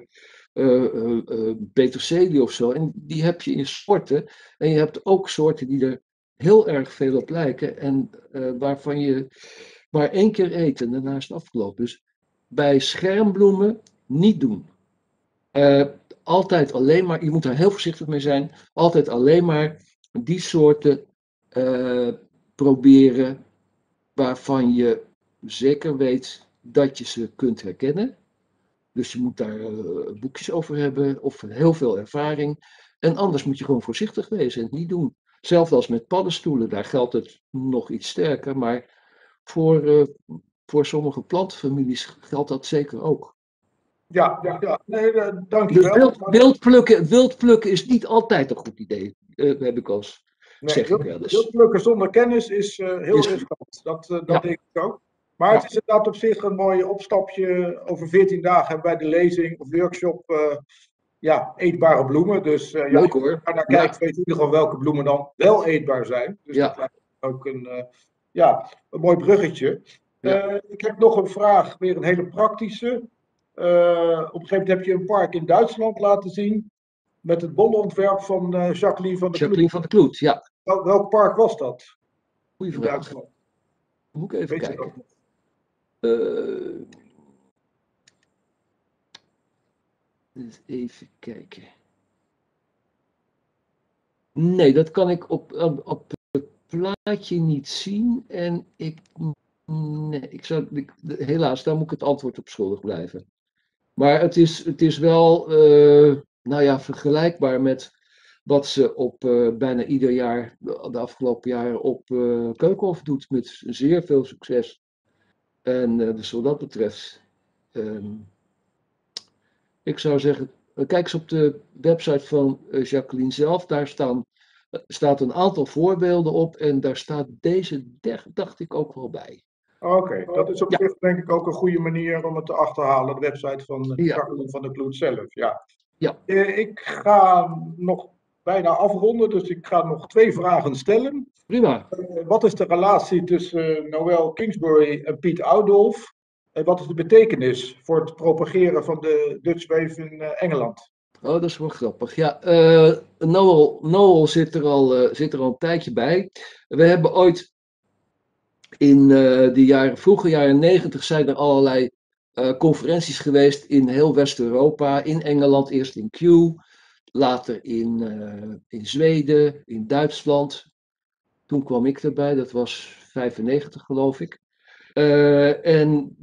peterselie of zo. En die heb je in soorten. En je hebt ook soorten die er heel erg veel op lijken en waarvan je maar één keer eet en daarna is het afgelopen. Dus bij schermbloemen niet doen. Altijd alleen maar, je moet daar heel voorzichtig mee zijn, altijd alleen maar die soorten proberen waarvan je zeker weet dat je ze kunt herkennen. Dus je moet daar boekjes over hebben of heel veel ervaring. En anders moet je gewoon voorzichtig wezen en het niet doen. Hetzelfde als met paddenstoelen, daar geldt het nog iets sterker, maar voor sommige plantenfamilies geldt dat zeker ook. Ja, nee, Dus dankjewel. wild plukken is niet altijd een goed idee, heb ik als, Nee, zeg ik wel eens. wildplukken zonder kennis is heel Is- riskant. Dat Ja. denk ik ook. Maar Ja. het is inderdaad op zich een mooi opstapje. Over 14 dagen hebben wij de lezing of workshop eetbare bloemen. Dus als Leuk je hoor. daar naar kijkt, weet je in ieder geval welke bloemen dan wel eetbaar zijn. Dus Ja. dat lijkt me ook een mooi bruggetje. Ja. Ik heb nog een vraag, weer een hele praktische. Op een gegeven moment heb je een park in Duitsland laten zien met het bollenontwerp van Jacqueline van der Kloet. Jacqueline van der Kloet, ja. Welk park was dat Goeie in vraag. Duitsland? Moet ik even Weet je kijken. dat nog? Dus even kijken. Nee, dat kan ik op het plaatje niet zien. En helaas, daar moet ik het antwoord op schuldig blijven. Maar het is wel, vergelijkbaar met wat ze op bijna ieder jaar, de afgelopen jaren, op Keukenhof doet. Met zeer veel succes. En dus wat dat betreft, ik zou zeggen, kijk eens op de website van Jacqueline zelf. Daar staat een aantal voorbeelden op en daar staat deze, dacht ik, ook wel bij. Oké, dat is op Ja. zich denk ik ook een goede manier om het te achterhalen. De website van Ja. Jacqueline van der Kloet zelf. Ja. Ja. Ik ga nog bijna afronden, dus ik ga nog 2 vragen stellen. Prima. Wat is de relatie tussen Noël Kingsbury en Piet Oudolf? En wat is de betekenis voor het propageren van de Dutch Wave in Engeland? Oh, dat is wel grappig. Ja, Noel zit er al een tijdje bij. We hebben ooit in de vroege jaren 90 zijn er allerlei conferenties geweest in heel West-Europa. In Engeland, eerst in Kew, later in Zweden, in Duitsland. Toen kwam ik erbij, dat was 95 geloof ik. En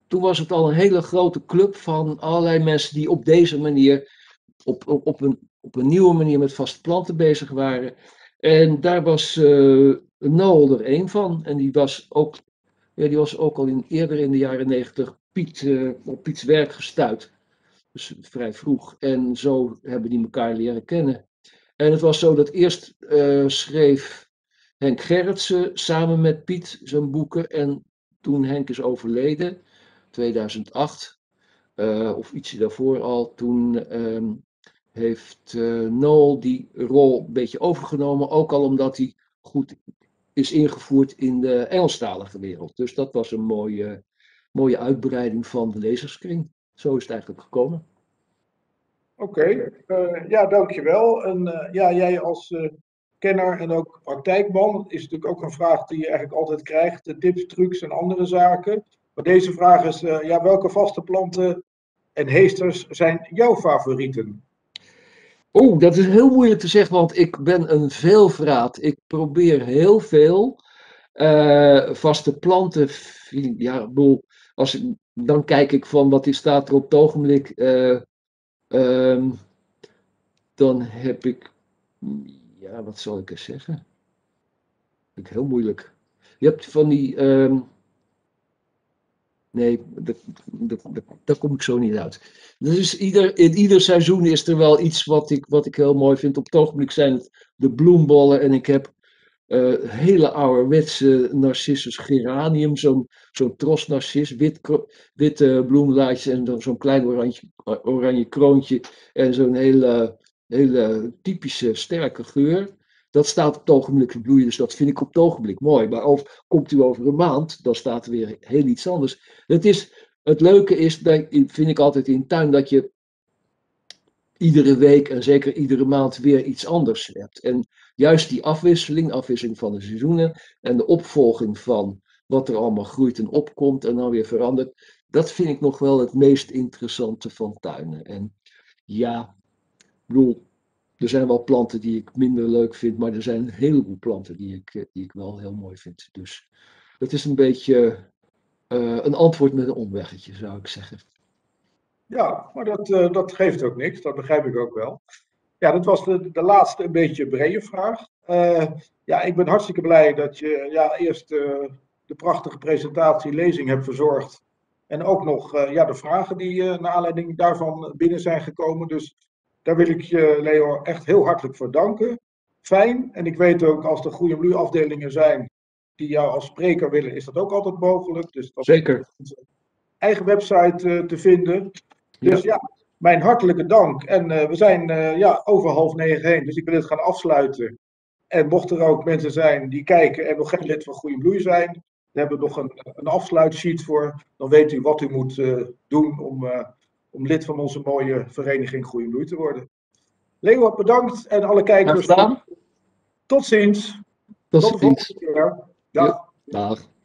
toen was het al een hele grote club van allerlei mensen die op deze manier, op een nieuwe manier met vaste planten bezig waren. En daar was Noel er één van. En die was ook al eerder in de jaren 90 op Piets werk gestuit. Dus vrij vroeg. En zo hebben die elkaar leren kennen. En het was zo dat eerst schreef Henk Gerritsen samen met Piet zijn boeken. En toen Henk is overleden, 2008, of ietsje daarvoor al, toen heeft Noel die rol een beetje overgenomen. Ook al omdat hij goed is ingevoerd in de Engelstalige wereld. Dus dat was een mooie uitbreiding van de lezerskring. Zo is het eigenlijk gekomen. Oké, ja, dankjewel. En ja, jij als kenner en ook praktijkman is natuurlijk ook een vraag die je eigenlijk altijd krijgt. De tips, trucs en andere zaken. Maar deze vraag is, ja, welke vaste planten en heesters zijn jouw favorieten? Oeh, dat is heel moeilijk te zeggen, want ik ben een veelvraat. Ik probeer heel veel. Vaste planten, ja, ik bedoel, dan kijk ik van wat staat er op het ogenblik. Ehm, Dan heb ik, ja, wat zal ik eens zeggen? Vind ik heel moeilijk. Je hebt van die, nee, daar kom ik zo niet uit. Dus in ieder seizoen is er wel iets wat ik heel mooi vind. Op het ogenblik zijn het de bloembollen en ik heb hele ouderwetse Narcissus geranium, zo'n tros narcis, witte bloemlaadjes en dan zo'n klein oranje kroontje en zo'n hele typische sterke geur. Dat staat op het ogenblik te bloeien, dus dat vind ik op het ogenblik mooi. Maar komt u over een maand, dan staat er weer heel iets anders. Het leuke is, vind ik altijd in tuin, dat je iedere week en zeker iedere maand weer iets anders hebt. En juist die afwisseling van de seizoenen en de opvolging van wat er allemaal groeit en opkomt en dan weer verandert, dat vind ik nog wel het meest interessante van tuinen. En ja, ik bedoel, er zijn wel planten die ik minder leuk vind, maar er zijn een heleboel planten die ik wel heel mooi vind. Dus dat is een beetje een antwoord met een omweggetje, zou ik zeggen. Ja, maar dat geeft ook niks, dat begrijp ik ook wel. Ja, dat was de laatste een beetje brede vraag. Ja, ik ben hartstikke blij dat je ja, eerst de prachtige presentatie, lezing hebt verzorgd. En ook nog ja, de vragen die naar aanleiding daarvan binnen zijn gekomen. Dus daar wil ik je, Leo, echt heel hartelijk voor danken. Fijn. En ik weet ook, als er goede afdelingen zijn die jou als spreker willen, is dat ook altijd mogelijk. Dus dat is Zeker. op onze eigen website te vinden. Dus Ja. ja, mijn hartelijke dank. En we zijn ja, over 8:30 heen, dus ik wil het gaan afsluiten. En mocht er ook mensen zijn die kijken en nog geen lid van Goede Bloei zijn, we hebben nog een afsluitsheet voor. Dan weet u wat u moet doen om lid van onze mooie vereniging Goede Bloei te worden. Leo, bedankt en alle kijkers. Tot ziens. Tot Tot de ziens. volgende keer. Dag. Ja, dag.